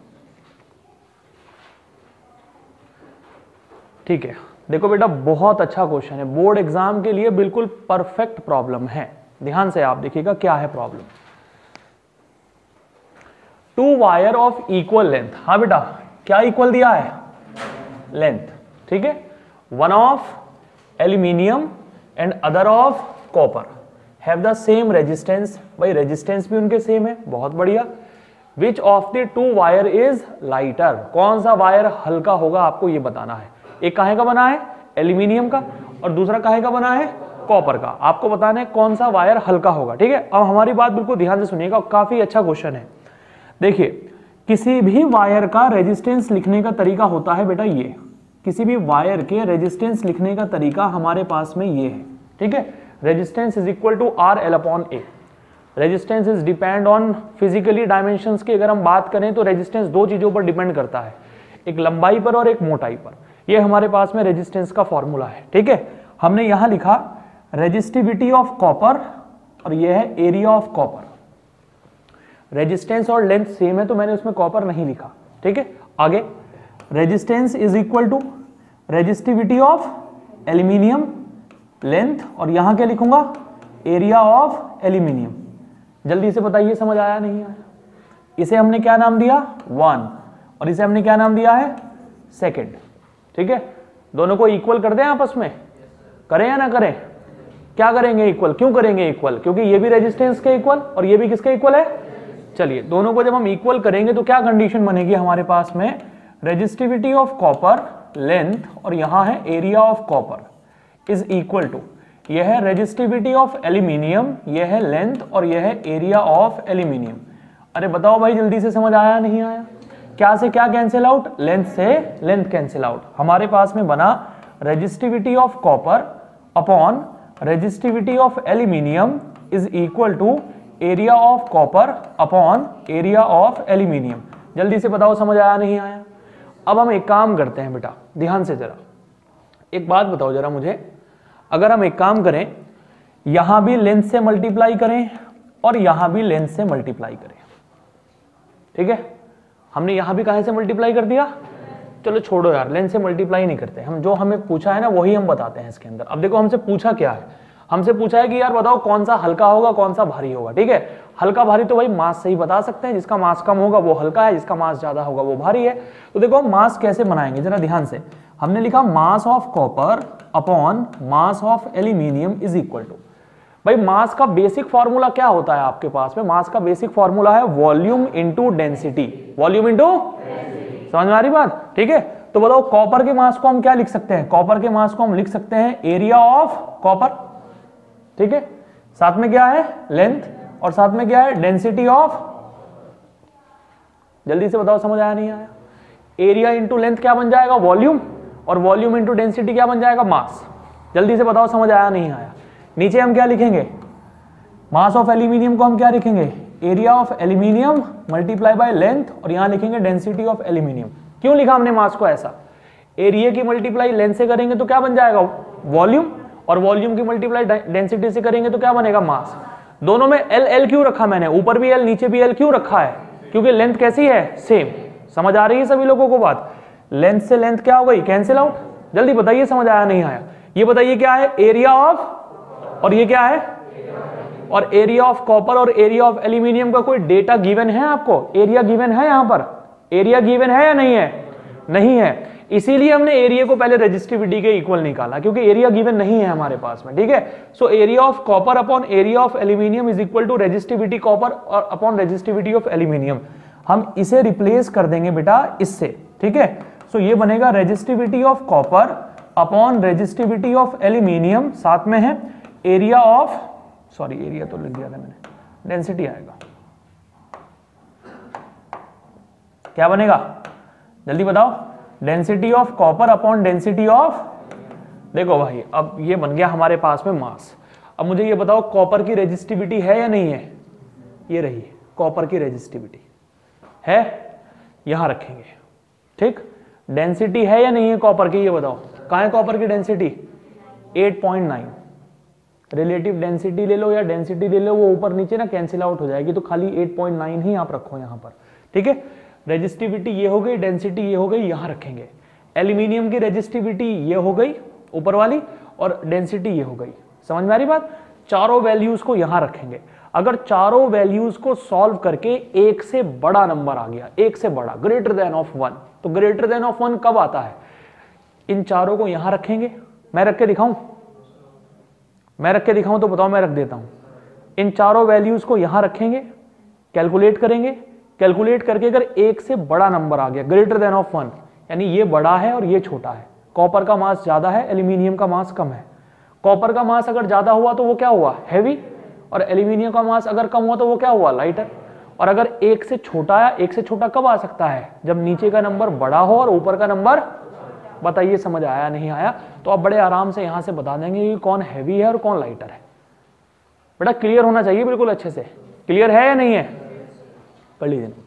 ठीक है, देखो बेटा बहुत अच्छा क्वेश्चन है, बोर्ड एग्जाम के लिए बिल्कुल परफेक्ट प्रॉब्लम है। ध्यान से आप देखिएगा क्या है problem. Two wire of equal length. हाँ बेटा, क्या इक्वल दिया है? लेंथ। ठीक है, one of aluminium and other of copper have the same resistance. भाई रेजिस्टेंस भी उनके सेम है, बहुत बढ़िया। Which of the two wire is lighter. कौन सा वायर हल्का होगा आपको ये बताना है। एक काहे का बना है? एल्यूमिनियम का, और दूसरा काहे का बना है? कॉपर का। आपको बताना है कौन सा वायर हल्का होगा। ठीक है, अब हमारी बात बिल्कुल ध्यान से सुनिएगा, काफी अच्छा क्वेश्चन है। देखिए, किसी भी वायर का रेजिस्टेंस लिखने का तरीका होता है बेटा ये। किसी भी वायर के रेजिस्टेंस लिखने का तरीका हमारे पास में ये है। ठीक है, resistance is equal to R l upon A. Resistance is depend on physically dimensions की अगर हम बात करें तो रेजिस्टेंस दो चीजों पर डिपेंड करता है, एक लंबाई पर और एक मोटाई पर। ये हमारे पास में रेजिस्टेंस का फॉर्मूला है। ठीक है, हमने यहां लिखा रेजिस्टिविटी ऑफ कॉपर और ये है एरिया ऑफ कॉपर। रेजिस्टेंस और लेंथ सेम है तो मैंने उसमें कॉपर नहीं लिखा। ठीक है, आगे resistance is equal to resistivity of aluminium length, और यहां क्या लिखूंगा? Area of aluminium. जल्दी से बताइए समझ आया नहीं आया? इसे हमने क्या नाम दिया? वन, और इसे हमने क्या नाम दिया है? सेकेंड। ठीक है, दोनों को इक्वल कर दें आपस में, करें या ना करें? क्या करेंगे? इक्वल। क्यों करेंगे इक्वल? क्योंकि ये भी रेजिस्टेंस के इक्वल और ये भी किसके इक्वल है? चलिए, दोनों को जब हम इक्वल करेंगे तो क्या कंडीशन बनेगी हमारे पास में? रेजिस्टिविटी ऑफ कॉपर लेंथ, और यहां है area of copper, is equal to, यह है रेजिस्टिविटी ऑफ एल्यूमिनियम, यह है लेंथ, और यह है एरिया ऑफ एल्यूमिनियम। अरे बताओ भाई, जल्दी से समझ आया नहीं आया? क्या से क्या कैंसिल आउट? लेंथ से लेंथ कैंसिल आउट। हमारे पास में बना resistivity of copper upon resistivity of aluminium is equal to area of copper upon area of aluminium. जल्दी से बताओ समझ आया नहीं आया? अब हम एक काम करते हैं बेटा, ध्यान से जरा एक बात बताओ जरा मुझे। अगर हम एक काम करें, यहां भी लेंथ से मल्टीप्लाई करें और यहां भी लेंथ से मल्टीप्लाई करें। ठीक है, हमने यहां भी कहां से मल्टीप्लाई कर दिया? चलो छोड़ो यार, लेंथ से मल्टीप्लाई नहीं करते हम, जो हमें पूछा है ना वही हम बताते हैं इसके अंदर। अब देखो हमसे पूछा क्या है? हमसे पूछा है कि यार बताओ कौन सा हल्का होगा कौन सा भारी होगा। ठीक है, हल्का भारी तो भाई मास से ही बता सकते हैं, जिसका मास कम होगा वो हल्का है, जिसका मास ज्यादा होगा वो भारी है। तो देखो मास कैसे बनाएंगे जरा ध्यान से। हमने लिखा mass of copper upon mass of aluminium is equal to, भाई मास का बेसिक फॉर्मूला क्या होता है आपके पास में? मास का बेसिक फॉर्मूला है volume into density. Volume into, समझ में आ रही बात? ठीक है, तो बताओ कॉपर के मास को हम क्या लिख सकते हैं? कॉपर के मास को हम लिख सकते हैं एरिया ऑफ कॉपर। ठीक है, साथ में क्या है? लेंथ, और साथ में क्या है? Density of. जल्दी से बताओ समझ आया नहीं आया? एरिया इंटू लेंथ क्या बन जाएगा, वॉल्यूम, और वॉल्यूम इंटू डेंसिटी क्या बन जाएगा, मास। जल्दी से बताओ समझ आया नहीं आया। नीचे हम क्या लिखेंगे, मास ऑफ एल्यूमिनियम को हम क्या लिखेंगे, area of aluminium multiply by length, और यहां लिखेंगे डेंसिटी ऑफ एल्यूमिनियम। क्यों लिखा हमने मास को ऐसा, एरिया की मल्टीप्लाई लेंथ से करेंगे तो क्या बन जाएगा, वॉल्यूम, और वॉल्यूम की मल्टीप्लाई डेंसिटी से करेंगे तो क्या बनेगा, मास। दोनों में एल एल क्यों रखा मैंने, ऊपर भी एल नीचे भी एल क्यों रखा है, क्योंकि लेंथ कैसी है, सेम। समझ आ रही है सभी लोगों को बात, लेंथ से लेंथ क्या हो गई, कैंसिल आउट। जल्दी बताइए समझ आया नहीं आया। ये बताइए क्या है, एरिया ऑफ, और ये क्या है, और एरिया ऑफ कॉपर और एरिया ऑफ एल्यूमिनियम का कोई डेटा गिवन है आपको, एरिया गिवन है, यहां पर एरिया गिवन है या नहीं है, नहीं है। इसीलिए हमने एरिया को पहले रेजिस्टिविटी के इक्वल निकाला, क्योंकि एरिया गिवन नहीं है हमारे पास में, ठीक है। So area of copper upon area of aluminium is equal to resistivity copper और अपॉन रेजिस्टिविटी ऑफ एल्यूमिनियम। हम इसे रिप्लेस कर देंगे बेटा इससे, ठीक है। सो ये बनेगा resistivity of copper upon resistivity of aluminium, साथ में है एरिया ऑफ, सॉरी एरिया तो लिख दिया था मैंने, डेंसिटी आएगा। क्या बनेगा, जल्दी बताओ, density of copper upon density of, देखो भाई अब ये बन गया हमारे पास में मास। अब मुझे ये बताओ कॉपर की रेजिस्टिविटी है या नहीं है, ये रही कॉपर की रेजिस्टिविटी है, यहां रखेंगे, ठीक। डेंसिटी है या नहीं है कॉपर की, ये बताओ कहां है कॉपर की density, eight point nine. Relative density ले लो या डेंसिटी ले लो, वो ऊपर नीचे ना कैंसिल आउट हो जाएगी, तो खाली एट पॉइंट नाइन ही आप रखो यहां पर, ठीक है। रेजिस्टिविटी ये हो गई, डेंसिटी ये हो गई, यहां रखेंगे। एल्यूमिनियम की रेजिस्टिविटी ये हो गई ऊपर वाली, और डेंसिटी ये हो गई। समझ में आ रही बात, चारों वैल्यूज को यहां रखेंगे। अगर चारों वैल्यूज को सॉल्व करके एक से बड़ा नंबर आ गया, एक से बड़ा, ग्रेटर देन ऑफ वन, तो ग्रेटर देन ऑफ वन कब आता है, इन चारों को यहां रखेंगे। मैं रख के दिखाऊं, मैं रख के दिखाऊं तो बताओ, मैं रख देता हूं। इन चारों वैल्यूज को यहां रखेंगे, कैलकुलेट करेंगे, कैलकुलेट करके अगर एक से बड़ा नंबर आ गया, ग्रेटर देन ऑफ वन, यानी ये बड़ा है और ये छोटा है, कॉपर का मास ज्यादा है, एल्यूमिनियम का मास कम है। कॉपर का मास अगर ज्यादा हुआ तो वो क्या हुआ, हैवी, और एल्यूमिनियम का मास अगर कम हुआ तो वो क्या हुआ, लाइटर। और अगर एक से छोटा आया, एक से छोटा कब आ सकता है, जब नीचे का नंबर बड़ा हो और ऊपर का नंबर, बताइए समझ आया नहीं आया। तो आप बड़े आराम से यहां से बता देंगे कि कौन हैवी है और कौन लाइटर है। बेटा क्लियर होना चाहिए बिल्कुल अच्छे से, क्लियर है या नहीं है, कर लीजिए नोट।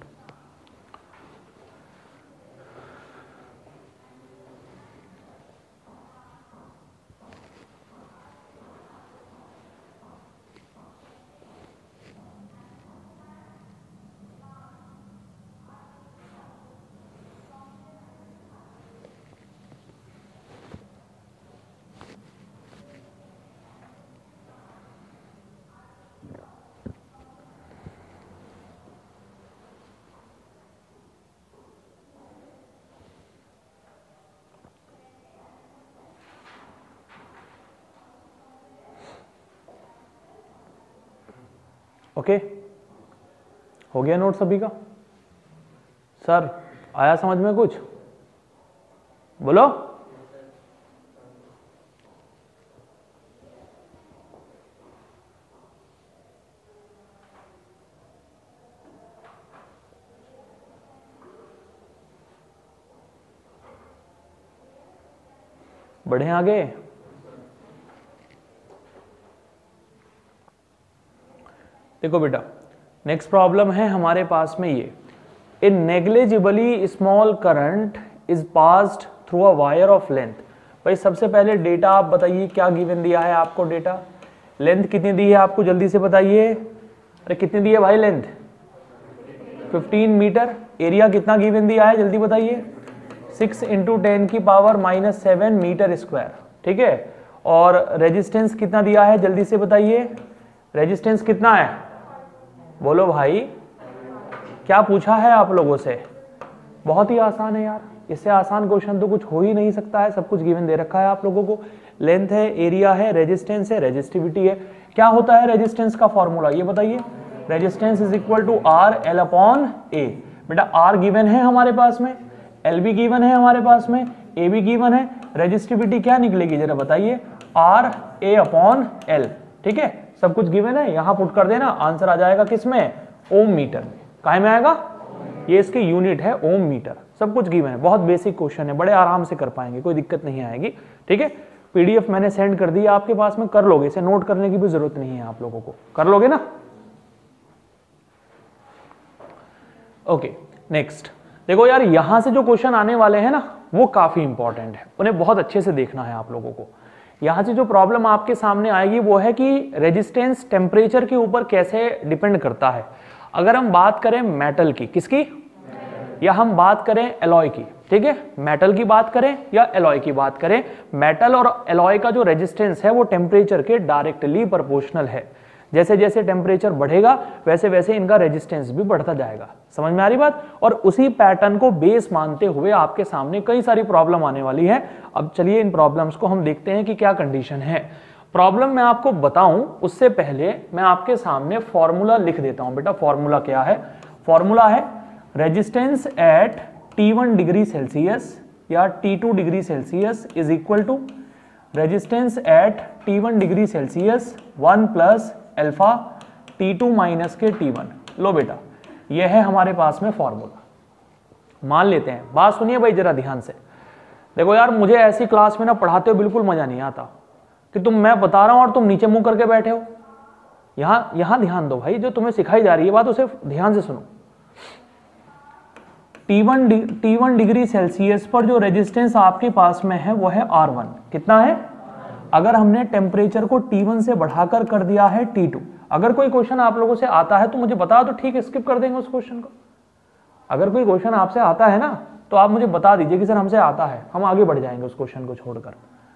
Okay okay? हो गया नोट सभी का, सर आया समझ में कुछ, बोलो। बढ़े आगे, देखो बेटा नेक्स्ट प्रॉब्लम है हमारे पास में ये, a negligibly small current is passed through a wire of length. भाई सबसे पहले डेटा आप बताइए क्या गिवन दिया है आपको, डेटा लेंथ कितनी दी है आपको, जल्दी से बताइए। अरे कितनी दी है भाई लेंथ, फिफ्टीन मीटर। एरिया कितना गिवन दिया है, जल्दी बताइए, सिक्स इंटू टेन की power minus seven metre square, ठीक है। और रेजिस्टेंस कितना दिया है, जल्दी से बताइए, रेजिस्टेंस कितना है, बोलो भाई। क्या पूछा है आप लोगों से, बहुत ही आसान है यार, इससे आसान क्वेश्चन तो कुछ हो ही नहीं सकता है, सब कुछ गिवन दे रखा है आप लोगों को। लेंथ है, एरिया है, रेजिस्टेंस है, रेजिस्टिविटी है। क्या होता है रेजिस्टेंस का फॉर्मूला, ये बताइए। Resistance is equal to R l upon A. बेटा आर गिवन है हमारे पास में, एल भी गिवन है हमारे पास में, ए भी गिवन है। रेजिस्टिविटी क्या निकलेगी जरा बताइए, आर ए अपॉन एल, ठीक है। सब कुछ गिवन है, यहां पुट कर देना, आंसर आ जाएगा किसमें, ओम मीटर में। काहे में आएगा, ये इसकी यूनिट है ओम मीटर। सब कुछ गिवन है, बहुत बेसिक क्वेश्चन है, बड़े आराम से कर पाएंगे, कोई दिक्कत नहीं आएगी। ठीक है, पीडीएफ मैंने सेंड कर दी आपके पास में, कर लोगे, इसे नोट करने की भी जरूरत नहीं है आप लोगों को, कर लोगे ना। ओके नेक्स्ट, देखो यार यहां से जो क्वेश्चन आने वाले हैं ना वो काफी इंपॉर्टेंट है, उन्हें बहुत अच्छे से देखना है आप लोगों को। यहां से जो प्रॉब्लम आपके सामने आएगी वो है कि रेजिस्टेंस टेम्परेचर के ऊपर कैसे डिपेंड करता है। अगर हम बात करें मेटल की, किसकी, या हम बात करें एलॉय की, ठीक है, मेटल की बात करें या एलॉय की बात करें, मेटल और एलॉय का जो रेजिस्टेंस है वो टेम्परेचर के डायरेक्टली प्रोपोर्शनल है। जैसे जैसे टेम्परेचर बढ़ेगा वैसे वैसे इनका रेजिस्टेंस भी बढ़ता जाएगा। समझ में आ रही बात। और उसी पैटर्न को बेस मानते हुए आपके सामने कई सारी प्रॉब्लम आने वाली है। अब चलिए इन प्रॉब्लम्स को हम देखते हैं कि क्या कंडीशन है। प्रॉब्लम मैं आपको बताऊं उससे पहले मैं आपके सामने फॉर्मूला लिख देता हूं। बेटा फॉर्मूला क्या है, फॉर्मूला है resistance at T one degree Celsius या T two degree Celsius is equal to resistance at T one degree Celsius one plus alpha T two minus के टी वन। लो बेटा ये है हमारे पास में फॉर्मूला। मान लेते हैं, बात सुनिए भाई जरा ध्यान से। देखो यार मुझे ऐसी क्लास में ना पढ़ाते हो बिल्कुल मजा नहीं आता कि तुम, मैं बता रहा हूं और तुम नीचे मुंह करके बैठे हो। यहां यहां ध्यान दो भाई, जो तुम्हें सिखाई जा रही है बात उसे ध्यान से सुनो। T one T one degree Celsius पर जो रेजिस्टेंस आपके पास में है वो है आर वन। कितना है, अगर हमने टेम्परेचर को टी वन से बढ़ाकर कर दिया है टी टू। अगर कोई क्वेश्चन आप लोगों से आता है तो मुझे बता दो, ठीक है स्किप कर देंगे उस क्वेश्चन को। अगर कोई क्वेश्चन आपसे आता है ना तो आप मुझे बता दीजिए कि सर हमसे आता है, हम आगे बढ़ जाएंगे उस क्वेश्चन को छोड़कर।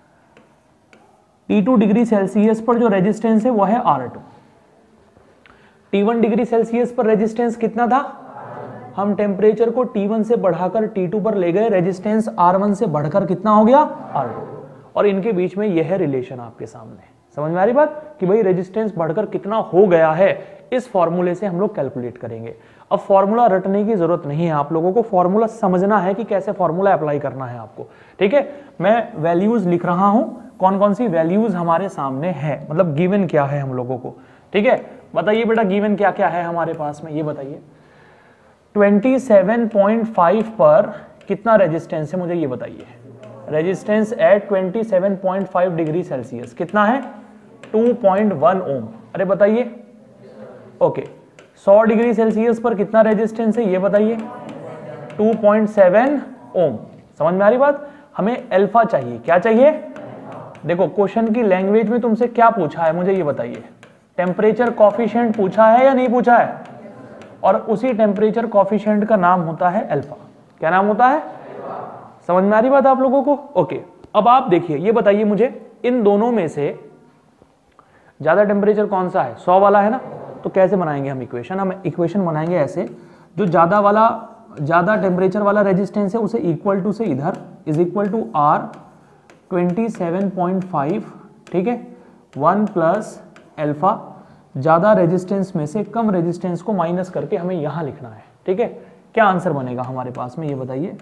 टी टू डिग्री सेल्सियस पर जो रेजिस्टेंस है वो है R two. T one degree Celsius पर रेजिस्टेंस कितना था, हम टेम्परेचर को टी वन से बढ़ाकर टी टू पर ले गए, रेजिस्टेंस आर वन से बढ़कर कितना हो गया आर टू। और इनके बीच में यह है रिलेशन आपके सामने। समझ में आ रही बात कि भाई रेजिस्टेंस बढ़कर कितना हो गया है, इस फॉर्मूले से हम लोग कैलकुलेट करेंगे। अब फॉर्मूला रटने की जरूरत नहीं है आप लोगों को, फॉर्मूला समझना है कि कैसे फॉर्मूला अप्लाई करना है आपको। ठीक है, मैं वैल्यूज लिख रहा हूं, कौन कौन सी वैल्यूज हमारे सामने है, मतलब गिवन क्या है हम लोगों को। ठीक है, बताइए बेटा गिवन क्या क्या है हमारे पास में, ये बताइए। सत्ताईस पॉइंट पाँच पर कितना रेजिस्टेंस है मुझे ये बताइए। रेजिस्टेंस एट सत्ताईस पॉइंट पाँच डिग्री सेल्सियस कितना है, टू पॉइंट वन ओम। अरे बताइए। ओके, सौ डिग्री सेल्सियस पर कितना रेजिस्टेंस है ये बताइए, टू पॉइंट सेवन ओम। समझ में आ रही बात। हमें अल्फा चाहिए, क्या चाहिए। देखो क्वेश्चन की लैंग्वेज में तुमसे क्या पूछा है मुझे ये बताइए, टेम्परेचर कॉफिशिएंट पूछा है या नहीं पूछा है, और उसी टेम्परेचर कॉफिशिएंट का नाम होता है अल्फा। क्या नाम होता है, समझ में आ रही बात आप लोगों को। ओके, अब आप देखिए ये बताइए मुझे, इन दोनों में से ज्यादा टेम्परेचर कौन सा है, सौ वाला है ना। तो कैसे बनाएंगे हम इक्वेशन, हम इक्वेशन बनाएंगे ऐसे, जो ज्यादा वाला ज्यादा टेम्परेचर वाला रेजिस्टेंस है उसे इक्वल टू से इधर is equal to R twenty seven point five, ठीक है, वन प्लस अल्फा। ज्यादा रेजिस्टेंस में से कम रेजिस्टेंस को माइनस करके हमें यहां लिखना है। ठीक है, क्या आंसर बनेगा हमारे पास में ये बताइए।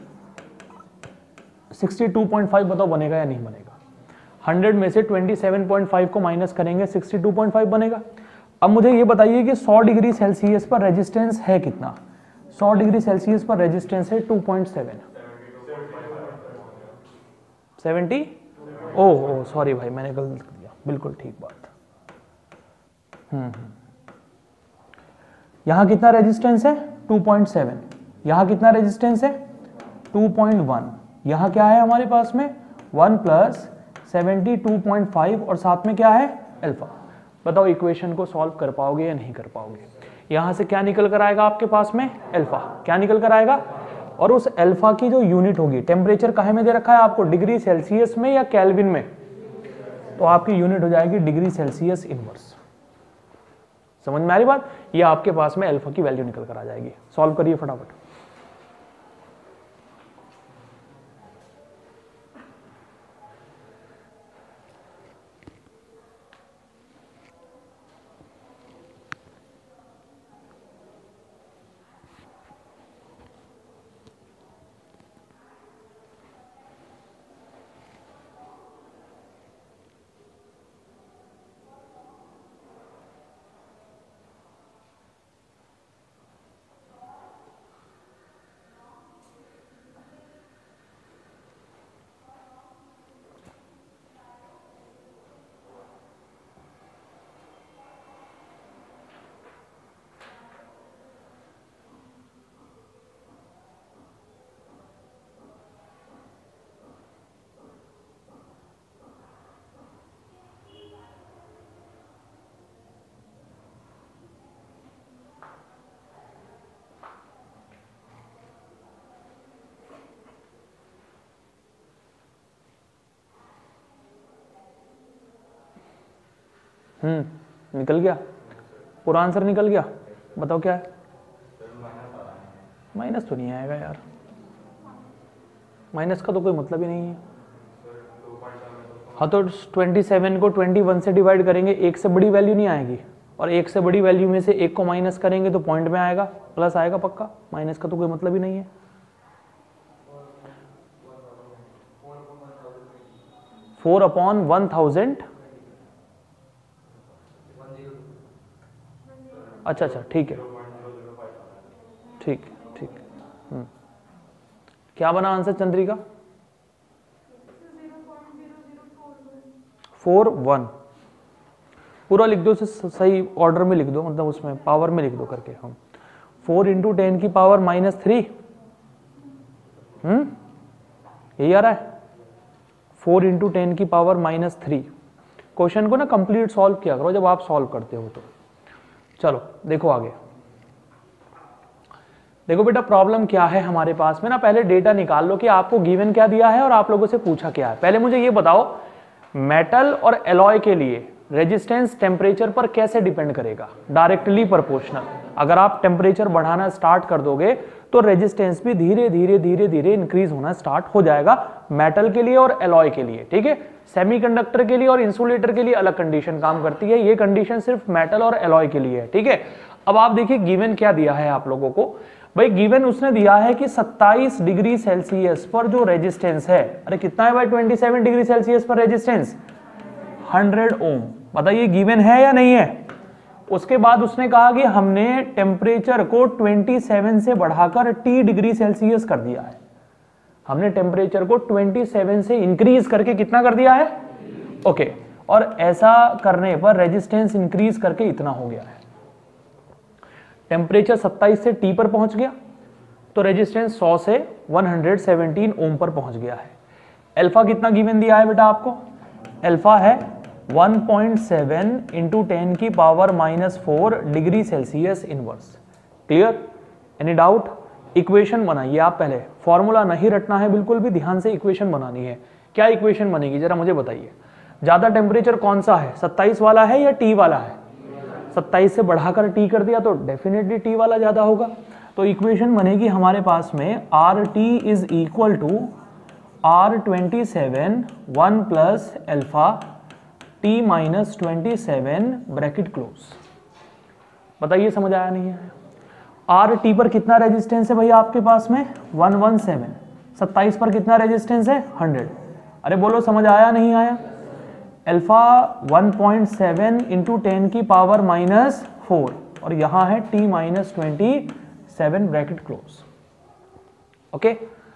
बासठ पॉइंट पाँच बताओ बनेगा या नहीं बनेगा। सौ में से सत्ताईस पॉइंट पाँच को माइनस करेंगे, बासठ पॉइंट पाँच बनेगा। अब मुझे ये बताइए कि सौ डिग्री सेल्सियस पर रेजिस्टेंस है कितना, सौ डिग्री सेल्सियस पर रेजिस्टेंस है two point seven, seventy. Oh oh sorry भाई मैंने गलत कर दिया, बिल्कुल ठीक बात। हम्म यहां कितना रेजिस्टेंस है, टू पॉइंट सेवन। यहां कितना रेजिस्टेंस है, टू पॉइंट वन। यहां क्या है हमारे पास में, one plus seventy two point five और साथ में क्या है अल्फा। बताओ इक्वेशन को सॉल्व कर पाओगे या नहीं कर पाओगे। यहां से क्या निकल कर आएगा आपके पास में, अल्फा। क्या निकल कर आएगा, और उस अल्फा की जो यूनिट होगी, टेम्परेचर काहे में दे रखा है आपको, डिग्री सेल्सियस में या केल्विन में, तो आपकी यूनिट हो जाएगी डिग्री सेल्सियस इनवर्स। समझ में आ रही बात। ये आपके पास में अल्फा की वैल्यू निकल कर आ जाएगी। सॉल्व करिए फटाफट। हम्म निकल गया, पूरा आंसर निकल गया। बताओ क्या है? माइनस तो नहीं आएगा यार, माइनस का तो कोई मतलब ही नहीं है। हाँ तो सत्ताईस को इक्कीस से डिवाइड करेंगे, एक से बड़ी वैल्यू नहीं आएगी, और एक से बड़ी वैल्यू में से एक को माइनस करेंगे तो पॉइंट में आएगा, प्लस आएगा पक्का, माइनस का तो कोई मतलब ही नहीं है। फोर अपॉन वन थाउजेंड, अच्छा अच्छा ठीक है, ठीक ठीक। हम्म क्या बना आंसर चंद्रिका? फोर वन, पूरा लिख दो, सही ऑर्डर में लिख दो, मतलब उसमें पावर में लिख दो करके। हम फोर इंटू टेन की पावर माइनस थ्री, हम्म यही आ रहा है, फोर इंटू टेन की पावर माइनस थ्री। क्वेश्चन को ना कंप्लीट सॉल्व किया करो जब आप सॉल्व करते हो तो। चलो देखो आगे, देखो बेटा प्रॉब्लम क्या है हमारे पास में ना, पहले डेटा निकाल लो कि आपको गिवन क्या दिया है और आप लोगों से पूछा क्या है। पहले मुझे ये बताओ, मेटल और एलॉय के लिए रेजिस्टेंस टेम्परेचर पर कैसे डिपेंड करेगा? Directly proportional. अगर आप टेम्परेचर बढ़ाना स्टार्ट कर दोगे तो रेजिस्टेंस भी धीरे धीरे धीरे धीरे इंक्रीज होना स्टार्ट हो जाएगा, मेटल के लिए और एलॉय के लिए, ठीक है। सेमीकंडक्टर के लिए और इंसुलेटर के लिए अलग कंडीशन काम करती है, ये कंडीशन सिर्फ मेटल और एलॉय के लिए है, ठीक है। अब आप देखिए गिवन क्या दिया है आप लोगों को, भाई गिवन उसने दिया है कि सत्ताईस डिग्री सेल्सियस पर जो रेजिस्टेंस है, अरे कितना है भाई सत्ताईस डिग्री सेल्सियस पर रेजिस्टेंस, हंड्रेड ओम। बताइए गिवन है या नहीं है? उसके बाद उसने कहा कि हमने टेम्परेचर को सत्ताईस से बढ़ाकर टी डिग्री सेल्सियस कर दिया है, हमने टेम्परेचर को सत्ताईस से इंक्रीज करके कितना कर दिया है, ओके। और ऐसा करने पर रेजिस्टेंस इंक्रीज करके इतना हो गया है, टेम्परेचर सत्ताईस से टी पर पहुंच गया तो रेजिस्टेंस सौ से एक सौ सत्रह ओम पर पहुंच गया है। अल्फा कितना गिवन दिया है बेटा आपको? अल्फा है one point seven into ten की power minus four degree Celsius inverse. Clear? Any doubt? Equation बनाइए आप, पहले फॉर्मूला नहीं रटना है बिल्कुल भी, ध्यान से इक्वेशन बनानी है। क्या इक्वेशन बनेगी जरा मुझे बताइए? ज्यादा टेम्परेचर कौन सा है, सत्ताईस वाला है या टी वाला है? सत्ताईस से बढ़ाकर टी कर दिया तो डेफिनेटली टी वाला ज्यादा होगा। तो इक्वेशन बनेगी हमारे पास में R T is equal to R twenty seven one plus alpha T minus twenty seven bracket close. बताइए समझ आया नहीं आया? आर टी पर कितना रेजिस्टेंस है भैया आपके पास में? One one seven. सत्ताईस पर कितना रेजिस्टेंस है? हंड्रेड। अरे बोलो समझ आया नहीं आया? Alpha one point seven into ten की पावर माइनस फोर और यहां है T minus twenty seven bracket close, okay.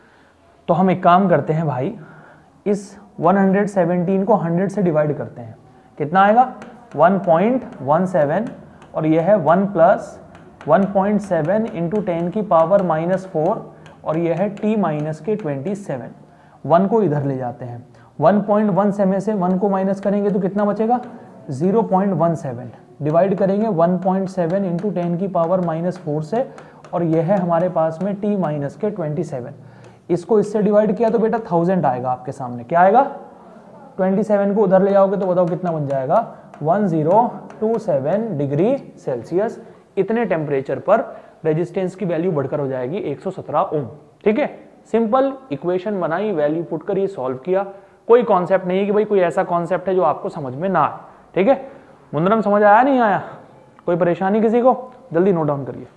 तो हम एक काम करते हैं भाई, इस वन हंड्रेड सेवनटीन को हंड्रेड से डिवाइड करते हैं, कितना आएगा? वन पॉइंट वन सेवन और यह है one plus one point seven into ten की पावर माइनस फोर और यह है टी माइनस के ट्वेंटी सेवन। वन को इधर ले जाते हैं, वन पॉइंट वन सेवन से वन को माइनस करेंगे तो कितना बचेगा? Zero point one seven. Divide करेंगे one point seven into ten की पावर माइनस फोर से और यह है हमारे पास में टी माइनस के ट्वेंटी सेवन। इसको इससे डिवाइड किया तो बेटा थाउजेंड आएगा आपके सामने। क्या आएगा? ट्वेंटी सेवन को उधर ले जाओगे तो बताओ कितना बन जाएगा? One zero two seven degree Celsius. इतने टेम्परेचर पर रेजिस्टेंस की वैल्यू बढ़कर हो जाएगी एक सौ सत्रह ओम, ठीक है। सिंपल इक्वेशन बनाई, वैल्यू पुट कर ये सॉल्व किया। कोई कॉन्सेप्ट नहीं है कि भाई कोई ऐसा कॉन्सेप्ट है जो आपको समझ में ना आए, ठीक है। मुंदरम समझ आया नहीं आया? कोई परेशानी किसी को? जल्दी नोट डाउन करिए।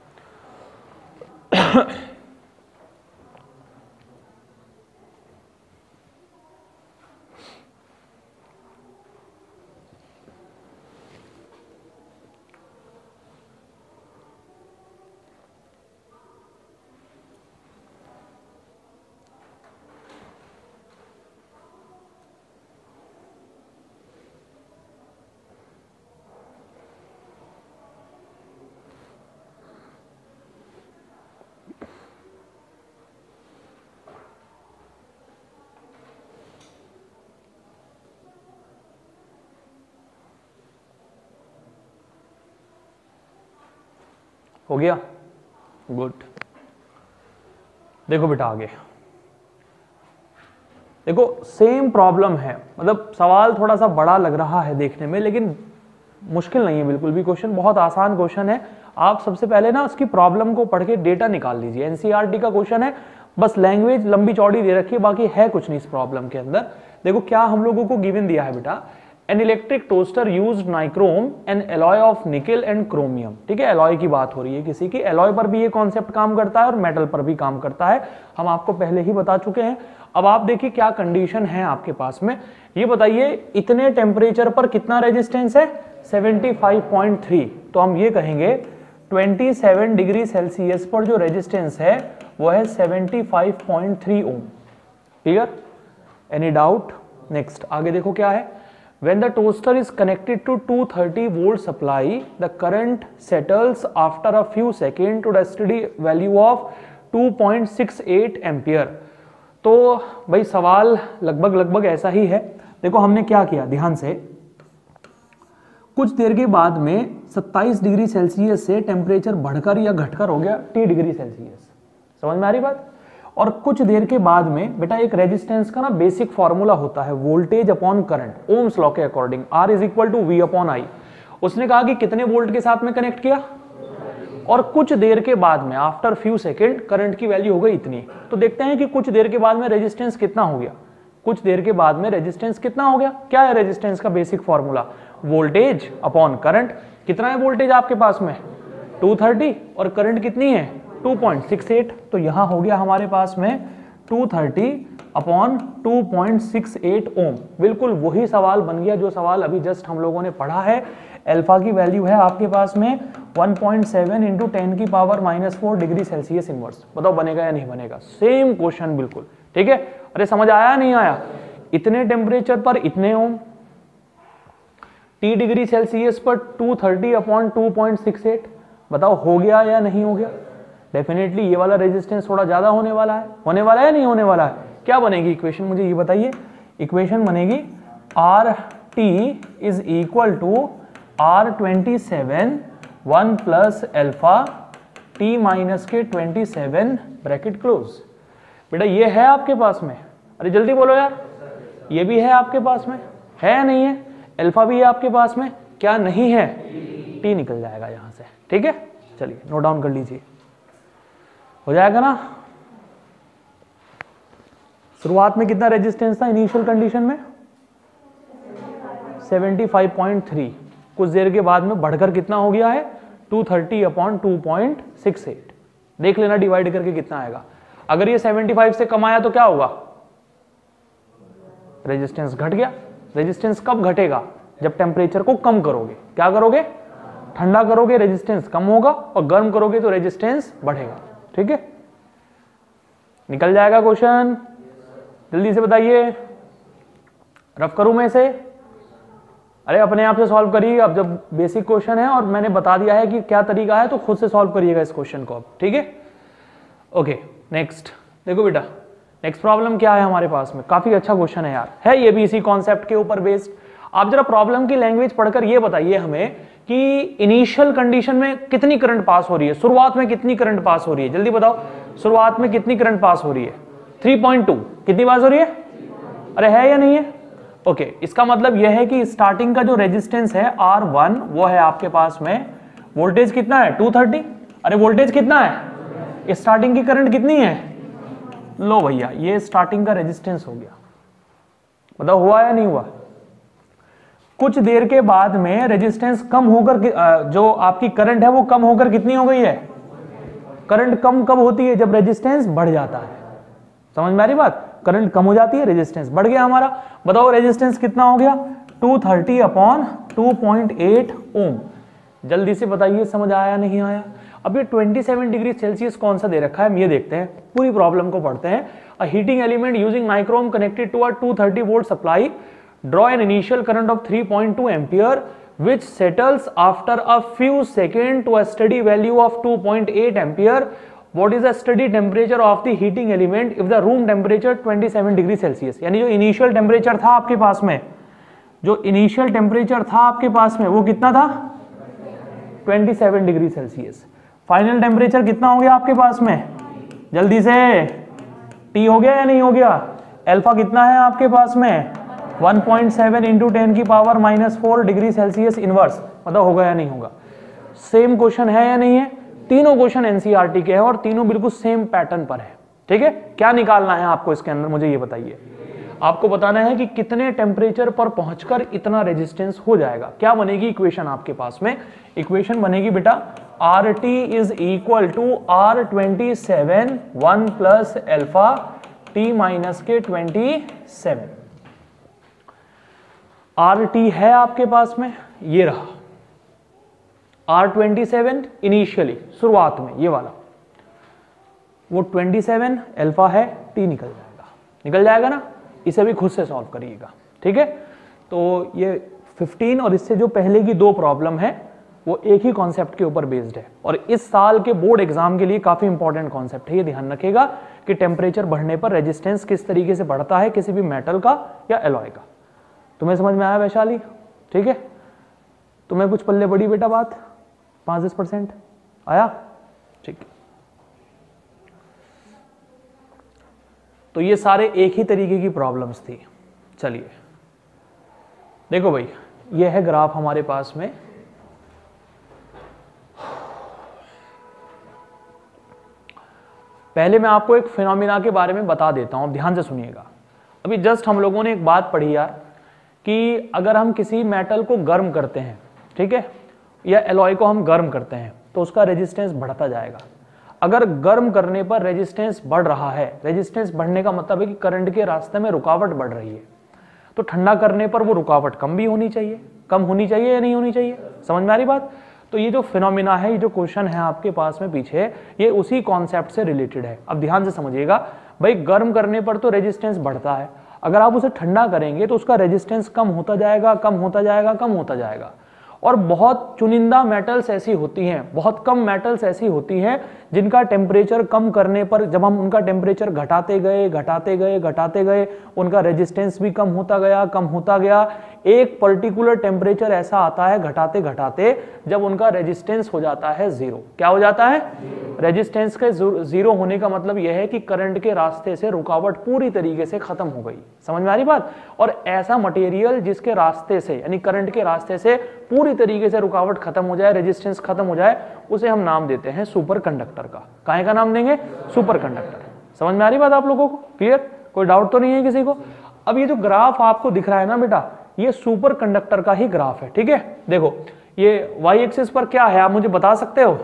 हो गया? गुड। देखो बेटा आगे देखो, सेम प्रॉब्लम है, मतलब सवाल थोड़ा सा बड़ा लग रहा है देखने में, लेकिन मुश्किल नहीं है बिल्कुल भी, क्वेश्चन बहुत आसान क्वेश्चन है। आप सबसे पहले ना उसकी प्रॉब्लम को पढ़ के डेटा निकाल लीजिए। एनसीईआरटी का क्वेश्चन है, बस लैंग्वेज लंबी चौड़ी दे रखी है, बाकी है कुछ नहीं इस प्रॉब्लम के अंदर। देखो क्या हम लोगों को गिवन दिया है बेटा, an electric toaster used nichrome and alloy of nickel and chromium. ठीक है, एलॉय की बात हो रही है किसी की, एलॉय पर भी ये कॉन्सेप्ट काम करता है और मेटल पर भी काम करता है, हम आपको पहले ही बता चुके हैं। अब आप देखिए क्या कंडीशन है आपके पास में, ये बताइए इतने टेम्परेचर पर कितना रेजिस्टेंस है, पचहत्तर पॉइंट तीन। तो हम ये कहेंगे सत्ताईस डिग्री सेल्सियस पर जो रेजिस्टेंस है वो है पचहत्तर पॉइंट तीन ohm. Clear? Any doubt? Next आगे देखो क्या है, when the toaster is connected to two hundred thirty volt supply the current settles after a few seconds to the steady value of two point six eight ampere. तो भाई सवाल लगभग लगभग ऐसा ही है। देखो हमने क्या किया, ध्यान से, कुछ देर के बाद में सत्ताईस डिग्री सेल्सियस से टेम्परेचर बढ़कर या घटकर हो गया टी डिग्री सेल्सियस। समझ में आ रही बात? और कुछ देर के बाद में बेटा एक रेजिस्टेंस का ना बेसिक फॉर्मूला होता है voltage upon current, Ohm's law के according, R is equal to V upon I. उसने कहा कि कितने वोल्ट के साथ में कनेक्ट किया, और कुछ देर के बाद में आफ्टर फ्यू सेकेंड करंट की वैल्यू हो गई इतनी। तो देखते हैं कि कुछ देर के बाद में रेजिस्टेंस कितना हो गया, कुछ देर के बाद में रेजिस्टेंस कितना हो गया। क्या है रेजिस्टेंस का basic formula, voltage upon current. कितना है वोल्टेज आपके पास में दो सौ तीस, और करंट कितनी है दो पॉइंट सिक्स एट। तो यहां हो गया हमारे पास में दो सौ तीस अपॉन दो पॉइंट सिक्स एट ओम। बिल्कुल वही सवाल बन गया जो सवाल अभी जस्ट हम लोगों ने पढ़ा है। अल्फा की वैल्यू है आपके पास में one point seven into ten की power minus four degree Celsius inverse. बताओ बनेगा या नहीं बनेगा? सेम क्वेश्चन बिल्कुल। ठीक है, अरे समझ आया नहीं आया? इतने टेम्परेचर पर इतने ओम, टी डिग्री सेल्सियस पर दो सौ तीस upon two point six eight. बताओ हो गया या नहीं हो गया? डेफिनेटली ये वाला रेजिस्टेंस थोड़ा ज्यादा होने वाला है, होने वाला है नहीं होने वाला है? क्या बनेगी इक्वेशन, मुझे ये बताइए। इक्वेशन बनेगी R T is equal to R twenty seven one plus alpha T minus के ट्वेंटी सेवन ब्रैकेट क्लोज। बेटा ये है आपके पास में, अरे जल्दी बोलो यार, ये भी है आपके पास में, है या नहीं है? अल्फा भी है आपके पास में, क्या नहीं है? टी निकल जाएगा यहां से। ठीक है, चलिए नोट डाउन कर लीजिए, हो जाएगा ना। शुरुआत में कितना रेजिस्टेंस था इनिशियल कंडीशन में, पचहत्तर पॉइंट तीन। कुछ देर के बाद में बढ़कर कितना हो गया है, दो सौ तीस upon two point six eight. देख लेना डिवाइड करके कितना आएगा। अगर ये पचहत्तर से कम आया तो क्या होगा, रेजिस्टेंस घट गया। रेजिस्टेंस कब घटेगा, जब टेम्परेचर को कम करोगे। क्या करोगे, ठंडा करोगे रेजिस्टेंस कम होगा, और गर्म करोगे तो रेजिस्टेंस बढ़ेगा। ठीक है, निकल जाएगा क्वेश्चन, जल्दी से बताइए। रफ करूं मैं इसे? अरे अपने आप से सॉल्व करिए। अब जब बेसिक क्वेश्चन है और मैंने बता दिया है कि क्या तरीका है, तो खुद से सॉल्व करिएगा इस क्वेश्चन को अब। ठीक है, ओके नेक्स्ट देखो बेटा, नेक्स्ट प्रॉब्लम क्या है हमारे पास में। काफी अच्छा क्वेश्चन है यार, है ये भी इसी कॉन्सेप्ट के ऊपर बेस्ड। आप जरा प्रॉब्लम की लैंग्वेज पढ़कर ये बताइए हमें कि इनिशियल कंडीशन में कितनी करंट पास हो रही है, शुरुआत में कितनी करंट पास हो रही है, जल्दी बताओ। शुरुआत में कितनी करंट पास हो रही है, थ्री पॉइंट टू। कितनी पास हो रही है, अरे है या नहीं है? ओके okay, इसका मतलब यह है कि स्टार्टिंग का जो रेजिस्टेंस है आर वन, वो है आपके पास में, वोल्टेज कितना है दो सौ तीस। अरे वोल्टेज कितना है, स्टार्टिंग की करंट कितनी है, लो भैया ये स्टार्टिंग का रेजिस्टेंस हो गया। बताओ हुआ या नहीं हुआ? कुछ देर के बाद में रेजिस्टेंस कम होकर, जो आपकी करंट है वो कम होकर कितनी हो गई है? करंट कम कब होती है, जब रेजिस्टेंस बढ़ जाता है। समझ में आ रही बात? करंट कम हो जाती है, रेजिस्टेंस बढ़ गया हमारा। बताओ रेजिस्टेंस कितना हो गया, दो सौ तीस upon two point eight ohm. जल्दी से बताइए समझ आया नहीं आया? अब ये सत्ताईस डिग्री सेल्सियस कौन सा दे रखा है, हम ये देखते हैं, पूरी प्रॉब्लम को पढ़ते हैं। A heating element using nichrome connected to a two thirty volt supply, draw an initial current of three point two ampere which settles after a few seconds to a steady value of two point eight ampere. What is the steady temperature of the heating element if the room temperature twenty-seven degree Celsius? यानी जो initial temperature था आपके पास में, जो initial temperature था आपके पास में वो कितना था, सत्ताईस डिग्री सेल्सियस। फाइनल टेम्परेचर कितना हो गया आपके पास में, जल्दी से, टी हो गया या नहीं हो गया? अल्फा कितना है आपके पास में, one point seven into ten की power minus four degree Celsius inverse, मतलब होगा या नहीं होगा। सेम क्वेश्चन है या नहीं है? तीनों क्वेश्चन एनसीईआरटी के हैं और तीनों बिल्कुल सेम पैटर्न पर है। ठीक है, क्या निकालना है आपको इसके अंदर, मुझे ये बताइए। आपको बताना है कि कितने टेम्परेचर पर पहुंचकर इतना रेजिस्टेंस हो जाएगा। क्या बनेगी इक्वेशन आपके पास में? इक्वेशन बनेगी बेटा R T is equal to R twenty seven one plus alpha T minus के ट्वेंटी सेवन। आर टी है आपके पास में, ये रहा आर ट्वेंटी सेवन इनिशियली शुरुआत में, ये वाला वो ट्वेंटी सेवन अल्फा है, टी निकल जाएगा, निकल जाएगा ना। इसे भी खुद से सॉल्व करिएगा। ठीक है, तो ये फिफ्टीन और इससे जो पहले की दो प्रॉब्लम है वो एक ही कॉन्सेप्ट के ऊपर बेस्ड है और इस साल के बोर्ड एग्जाम के लिए काफी इंपॉर्टेंट कॉन्सेप्ट है। ये ध्यान रखिएगा कि टेम्परेचर बढ़ने पर रेजिस्टेंस किस तरीके से बढ़ता है किसी भी मेटल का या एलॉय का। तुम्हें समझ में आया वैशाली? ठीक है, तुम्हें कुछ पल्ले पड़ी बेटा बात? पांच दस परसेंट आया? ठीक है, तो ये सारे एक ही तरीके की प्रॉब्लम्स थी। चलिए देखो भाई, ये है ग्राफ हमारे पास में। पहले मैं आपको एक फिनोमिना के बारे में बता देता हूं, ध्यान से सुनिएगा। अभी जस्ट हम लोगों ने एक बात पढ़ी यार कि अगर हम किसी मेटल को गर्म करते हैं, ठीक है, या एलॉय को हम गर्म करते हैं तो उसका रेजिस्टेंस बढ़ता जाएगा। अगर गर्म करने पर रेजिस्टेंस बढ़ रहा है, रेजिस्टेंस बढ़ने का मतलब है कि करंट के रास्ते में रुकावट बढ़ रही है, तो ठंडा करने पर वो रुकावट कम भी होनी चाहिए, कम होनी चाहिए या नहीं होनी चाहिए? समझ में आ रही बात? तो ये जो फिनोमिना है, ये जो क्वेश्चन है आपके पास में पीछे, ये उसी कॉन्सेप्ट से रिलेटेड है। अब ध्यान से समझिएगा भाई, गर्म करने पर तो रेजिस्टेंस बढ़ता है, अगर आप उसे ठंडा करेंगे तो उसका रेजिस्टेंस कम होता जाएगा, कम होता जाएगा, कम होता जाएगा। और बहुत चुनिंदा मेटल्स ऐसी होती हैं, बहुत कम मेटल्स ऐसी होती हैं जिनका टेम्परेचर कम करने पर, जब हम उनका टेम्परेचर घटाते गए घटाते गए घटाते गए उनका रेजिस्टेंस भी कम होता गया, कम होता गया। एक पर्टिकुलर टेम्परेचर ऐसा आता है घटाते घटाते जब उनका रेजिस्टेंस हो जाता है जीरो। क्या हो जाता है? रेजिस्टेंस के जीरो होने का मतलब यह है कि करंट के रास्ते से रुकावट पूरी तरीके से खत्म हो गई। समझ में आ रही बात? और ऐसा मटेरियल जिसके रास्ते से, यानी करंट के रास्ते से पूरी तरीके से रुकावट खत्म हो जाए, रेजिस्टेंस खत्म हो जाए, उसे हम नाम देते हैं सुपर कंडक्टर का। काहे का नाम देंगे? Superconductor. समझ में आ रही बात आप लोगों को? क्लियर? कोई डाउट तो नहीं है किसी को? अब ये जो ग्राफ आपको दिख रहा है ना बेटा, ये सुपर कंडक्टर का ही ग्राफ है। ठीक है, देखो ये वाई एक्सिस पर क्या है आप मुझे बता सकते हो?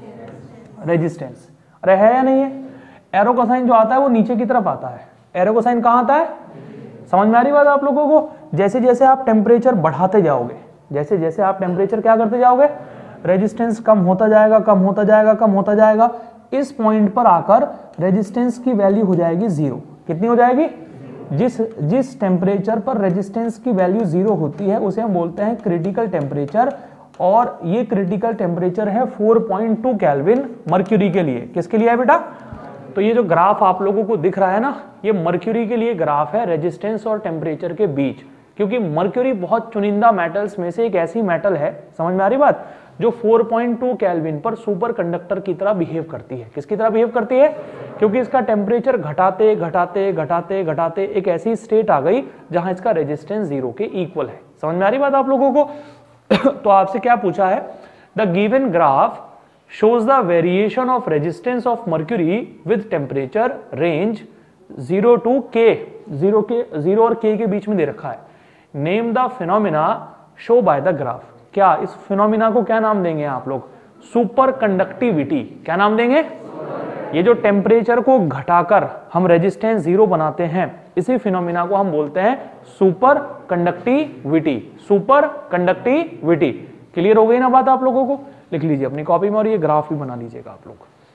रेजिस्टेंस। अरे है या नहीं है? एरो का साइन जो आता है वो नीचे की तरफ आता है। एरो का साइन कहां आता है? समझ में आ रही बात आप लोगों को? जैसे जैसे आप टेम्परेचर बढ़ाते जाओगे, जैसे जैसे आप टेम्परेचर क्या करते जाओगे, रेजिस्टेंस कम होता जाएगा, कम होता जाएगा, कम होता जाएगा। इस पॉइंट पर आकर रेजिस्टेंस की वैल्यू हो जाएगी जीरो। कितनी हो जाएगी? जिस जिस टेम्परेचर पर रेजिस्टेंस की वैल्यू जीरो होती है उसे हम बोलते हैं क्रिटिकल टेम्परेचर, और ये क्रिटिकल टेम्परेचर है four point two kelvin mercury के लिए। किसके लिए है बेटा? तो ये जो ग्राफ आप लोगों को दिख रहा है ना, ये मर्क्यूरी के लिए ग्राफ है, रेजिस्टेंस और टेम्परेचर के बीच। क्योंकि मर्क्यूरी बहुत चुनिंदा मेटल्स में से एक ऐसी मेटल है, समझ में आ रही बात, जो फोर पॉइंट टू केल्विन पर सुपर कंडक्टर की तरह बिहेव करती है। किसकी तरह बिहेव करती है? क्योंकि इसका टेम्परेचर घटाते घटाते घटाते घटाते एक ऐसी स्टेट आ गई जहां इसका रेजिस्टेंस जीरो के इक्वल है। समझ में आ रही बात आप लोगों को? तो आपसे क्या पूछा है? The given graph shows the variation of resistance of mercury with temperature range zero to k, zero के zero और k के बीच में दे रखा है। Name the phenomena show by the graph। क्या इस फिनोमिना को क्या नाम देंगे आप लोग? Superconductivity. क्या नाम देंगे? ये जो टेम्परेचर को घटाकर हम रेजिस्टेंस जीरो बनाते हैं, इसी फिनोमिना को हम बोलते हैं superconductivity. Superconductivity. Clear हो गई ना बात आप लोगों को? लिख लीजिए अपनी कॉपी में और ये ग्राफ भी बना लीजिएगा आप लोग।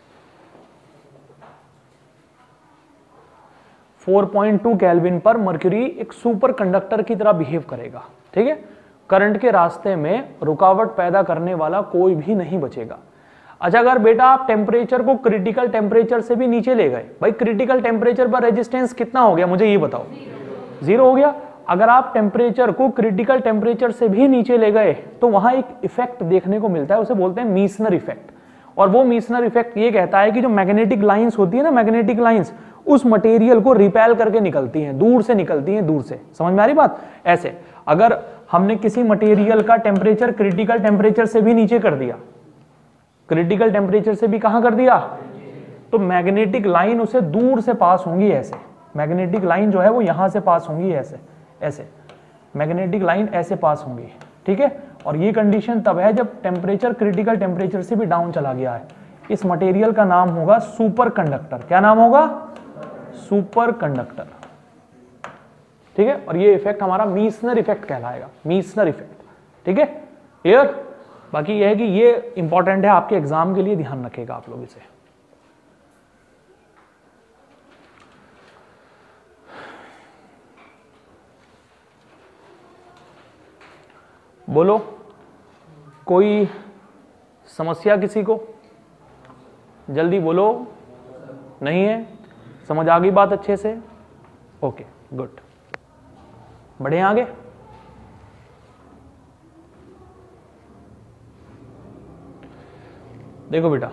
फोर पॉइंट टू केल्विन पर मर्क्यूरी एक सुपर कंडक्टर की तरह बिहेव करेगा। ठीक है, करंट के रास्ते में रुकावट पैदा करने वाला कोई भी नहीं बचेगा। अच्छा, अगर बेटा आप टेम्परेचर को क्रिटिकल टेम्परेचर से भी नीचे ले गए, भाई क्रिटिकल टेम्परेचर पर रेजिस्टेंस कितना हो गया मुझे ये बताओ? जीरो हो गया। अगर आप टेम्परेचर को क्रिटिकल टेम्परेचर से भी नीचे ले गए तो वहां एक इफेक्ट देखने को मिलता है, उसे बोलते हैं मीसनर इफेक्ट। और वो मीसनर इफेक्ट ये कहता है कि जो मैग्नेटिक लाइंस होती है ना, मैग्नेटिक लाइंस, उस मटेरियल को रिपेल करके निकलती हैं, दूर से निकलती हैं, दूर से। समझ में आ रही बात? ऐसे अगर हमने किसी मटेरियल का टेम्परेचर क्रिटिकल टेम्परेचर से भी नीचे कर दिया, क्रिटिकल टेम्परेचर से भी कहां कर दिया, तो मैग्नेटिक लाइन उसे दूर से पास होंगी ऐसे, मैग्नेटिक लाइन जो है वो यहां से पास होंगी ऐसे, ऐसे मैग्नेटिक लाइन ऐसे पास होंगी, ठीक है। और ये कंडीशन तब है जब टेम्परेचर क्रिटिकल टेम्परेचर से भी डाउन चला गया है। इस मटेरियल का नाम होगा सुपर कंडक्टर। क्या नाम होगा? सुपर कंडक्टर, ठीक है। और ये इफेक्ट हमारा मीसनर इफेक्ट कहलाएगा, मीसनर इफेक्ट, ठीक है, क्लियर। बाकी ये है कि ये इंपॉर्टेंट है आपके एग्जाम के लिए, ध्यान रखेगा आप लोग इसे। बोलो, कोई समस्या किसी को? जल्दी बोलो। नहीं है? समझ आ गई बात अच्छे से? Okay, good. बढ़े आगे। देखो बेटा,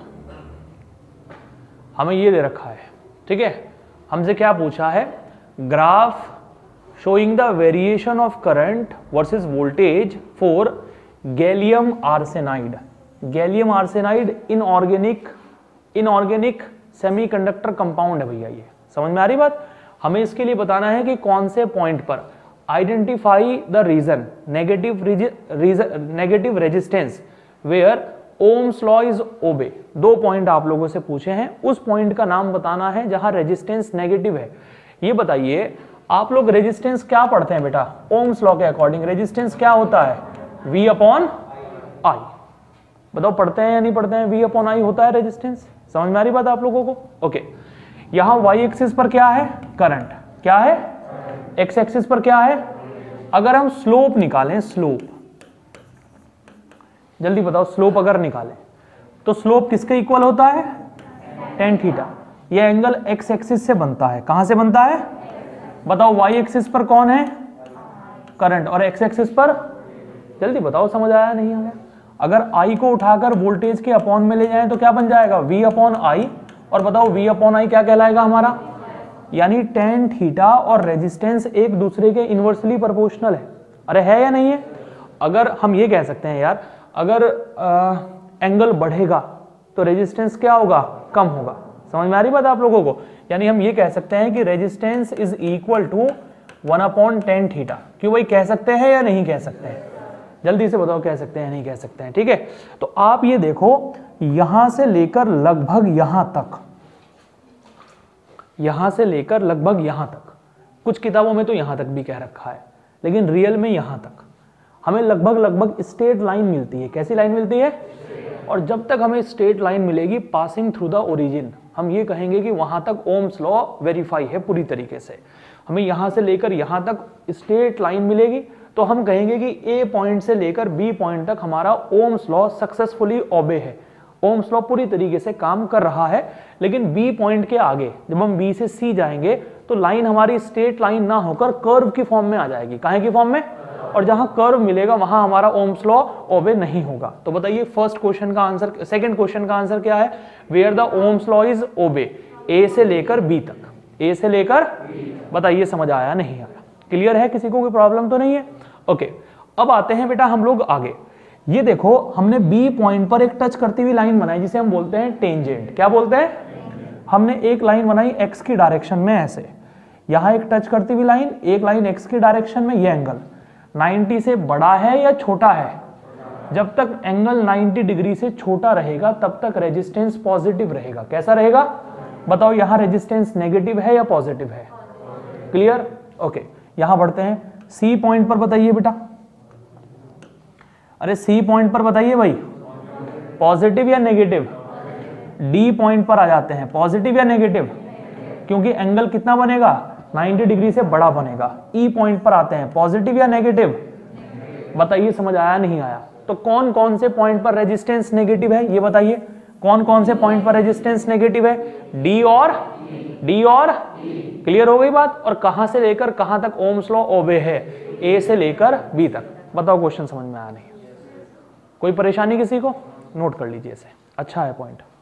हमें ये दे रखा है, ठीक है। हमसे क्या पूछा है? Graph showing the variation of current versus voltage for gallium arsenide. Gallium arsenide inorganic inorganic semiconductor compound है भैया। ये समझ में आ रही बात? हमें इसके लिए बताना है कि कौन से पॉइंट पर identify the region negative negative resistance where Ohm's law is obey. दो पॉइंट आप लोगों से पूछे हैं, उस पॉइंट का नाम बताना है जहां रेजिस्टेंस नेगेटिव है। ये बताइए, आप लोग रेजिस्टेंस क्या पढ़ते हैं बेटा? ओम्स लॉ के अकॉर्डिंग रेजिस्टेंस क्या होता है? V upon I. बताओ पढ़ते हैं या नहीं पढ़ते हैं? V अपॉन आई होता है रेजिस्टेंस। समझ में आ रही बात आप लोगों को? ओके, यहां y एक्सिस पर क्या है? करंट। क्या है? x एक्सिस पर क्या है? अगर हम स्लोप निकालें, स्लोप, जल्दी बताओ, स्लोप अगर निकालें तो स्लोप किसके इक्वल होता है? Tan theta. यह एंगल x एक्सिस से बनता है। कहां से बनता है? बताओ, y एक्सिस पर कौन है? करंट। और x एक्सिस पर? जल्दी बताओ, समझ आया नहीं आया? अगर I को उठाकर वोल्टेज के अपॉन में ले जाएं तो क्या बन जाएगा? V upon I. और बताओ V अपॉन आई क्या कहलाएगा हमारा? यानी टेन थीटा और रेजिस्टेंस एक दूसरे के इनवर्सली प्रोपोर्शनल है। अरे है या नहीं है? अगर हम ये कह सकते हैं यार, अगर आ, एंगल बढ़ेगा तो रेजिस्टेंस क्या होगा? कम होगा। समझ में आ रही बात आप लोगों को? यानी हम ये कह सकते हैं कि resistance is equal to one upon tan theta. क्यों भाई, कह सकते हैं या नहीं कह सकते हैं? जल्दी से बताओ, कह सकते हैं नहीं कह सकते हैं? ठीक है, तो आप ये देखो, यहां से लेकर लगभग यहां तक, यहां से लेकर लगभग यहां तक, कुछ किताबों में तो यहां तक भी कह रखा है, लेकिन रियल में यहां तक हमें लगभग लगभग स्ट्रेट लाइन मिलती है। कैसी लाइन मिलती है? और जब तक हमें स्ट्रेट लाइन मिलेगी पासिंग थ्रू द ओरिजिन, हम ये कहेंगे कि वहां तक ओम्स लॉ वेरीफाई है पूरी तरीके से। हमें यहां से लेकर यहां तक स्ट्रेट लाइन मिलेगी तो हम कहेंगे कि ए पॉइंट से लेकर बी पॉइंट तक हमारा ओम्स लॉ सक्सेसफुली ओबे है, ओम्स लॉ पूरी तरीके से काम कर रहा है। लेकिन बी पॉइंट के आगे जब हम बी से सी जाएंगे तो लाइन हमारी स्ट्रेट लाइन ना होकर कर्व की फॉर्म में आ जाएगी। काहे की फॉर्म में? और जहां कर्व मिलेगा वहां हमारा ओम्स लॉ ओबे नहीं होगा। तो बताइए फर्स्ट क्वेश्चन का आंसर, सेकंड क्वेश्चन का आंसर क्या है? Where the Ohm's law is obey, A से लेकर बी तक, ए से लेकर, बताइए समझ आया नहीं आया? क्लियर है? किसी को कोई प्रॉब्लम तो नहीं है? ओके, अब आते हैं बेटा हम लोग आगे। ये देखो, हमने बी पॉइंट पर एक टच करती हुई लाइन बनाई जिसे हम बोलते हैं टेंजेंट। क्या बोलते हैं? हमने एक लाइन बनाई एक्स की डायरेक्शन में ऐसे, यहां एक टच करती हुई लाइन, एक लाइन एक्स की डायरेक्शन में। ये एंगल नब्बे से बड़ा है या छोटा है? जब तक एंगल नब्बे डिग्री से छोटा रहेगा तब तक रेजिस्टेंस पॉजिटिव रहेगा। कैसा रहेगा? बताओ, यहां रेजिस्टेंस नेगेटिव है या पॉजिटिव है? क्लियर? ओके, यहां बढ़ते हैं सी पॉइंट पर। बताइए बेटा, अरे सी पॉइंट पर बताइए भाई, पॉजिटिव या नेगेटिव? डी पॉइंट पर आ जाते हैं, पॉजिटिव या नेगेटिव? क्योंकि एंगल कितना बनेगा? नब्बे डिग्री से बड़ा बनेगा। ई पॉइंट पर आते हैं, पॉजिटिव या नेगेटिव? बताइए समझ आया नहीं आया? तो कौन कौन से पॉइंट पर रेजिस्टेंस नेगेटिव है ये बताइए, कौन कौन से पॉइंट पर रेजिस्टेंस नेगेटिव है? डी और डी और क्लियर हो गई बात? और कहां से लेकर कहां तक ओम्स लॉ ओबे है? ए से लेकर बी तक। बताओ क्वेश्चन समझ में आया नहीं? कोई परेशानी किसी को? नोट कर लीजिए इसे, अच्छा है पॉइंट।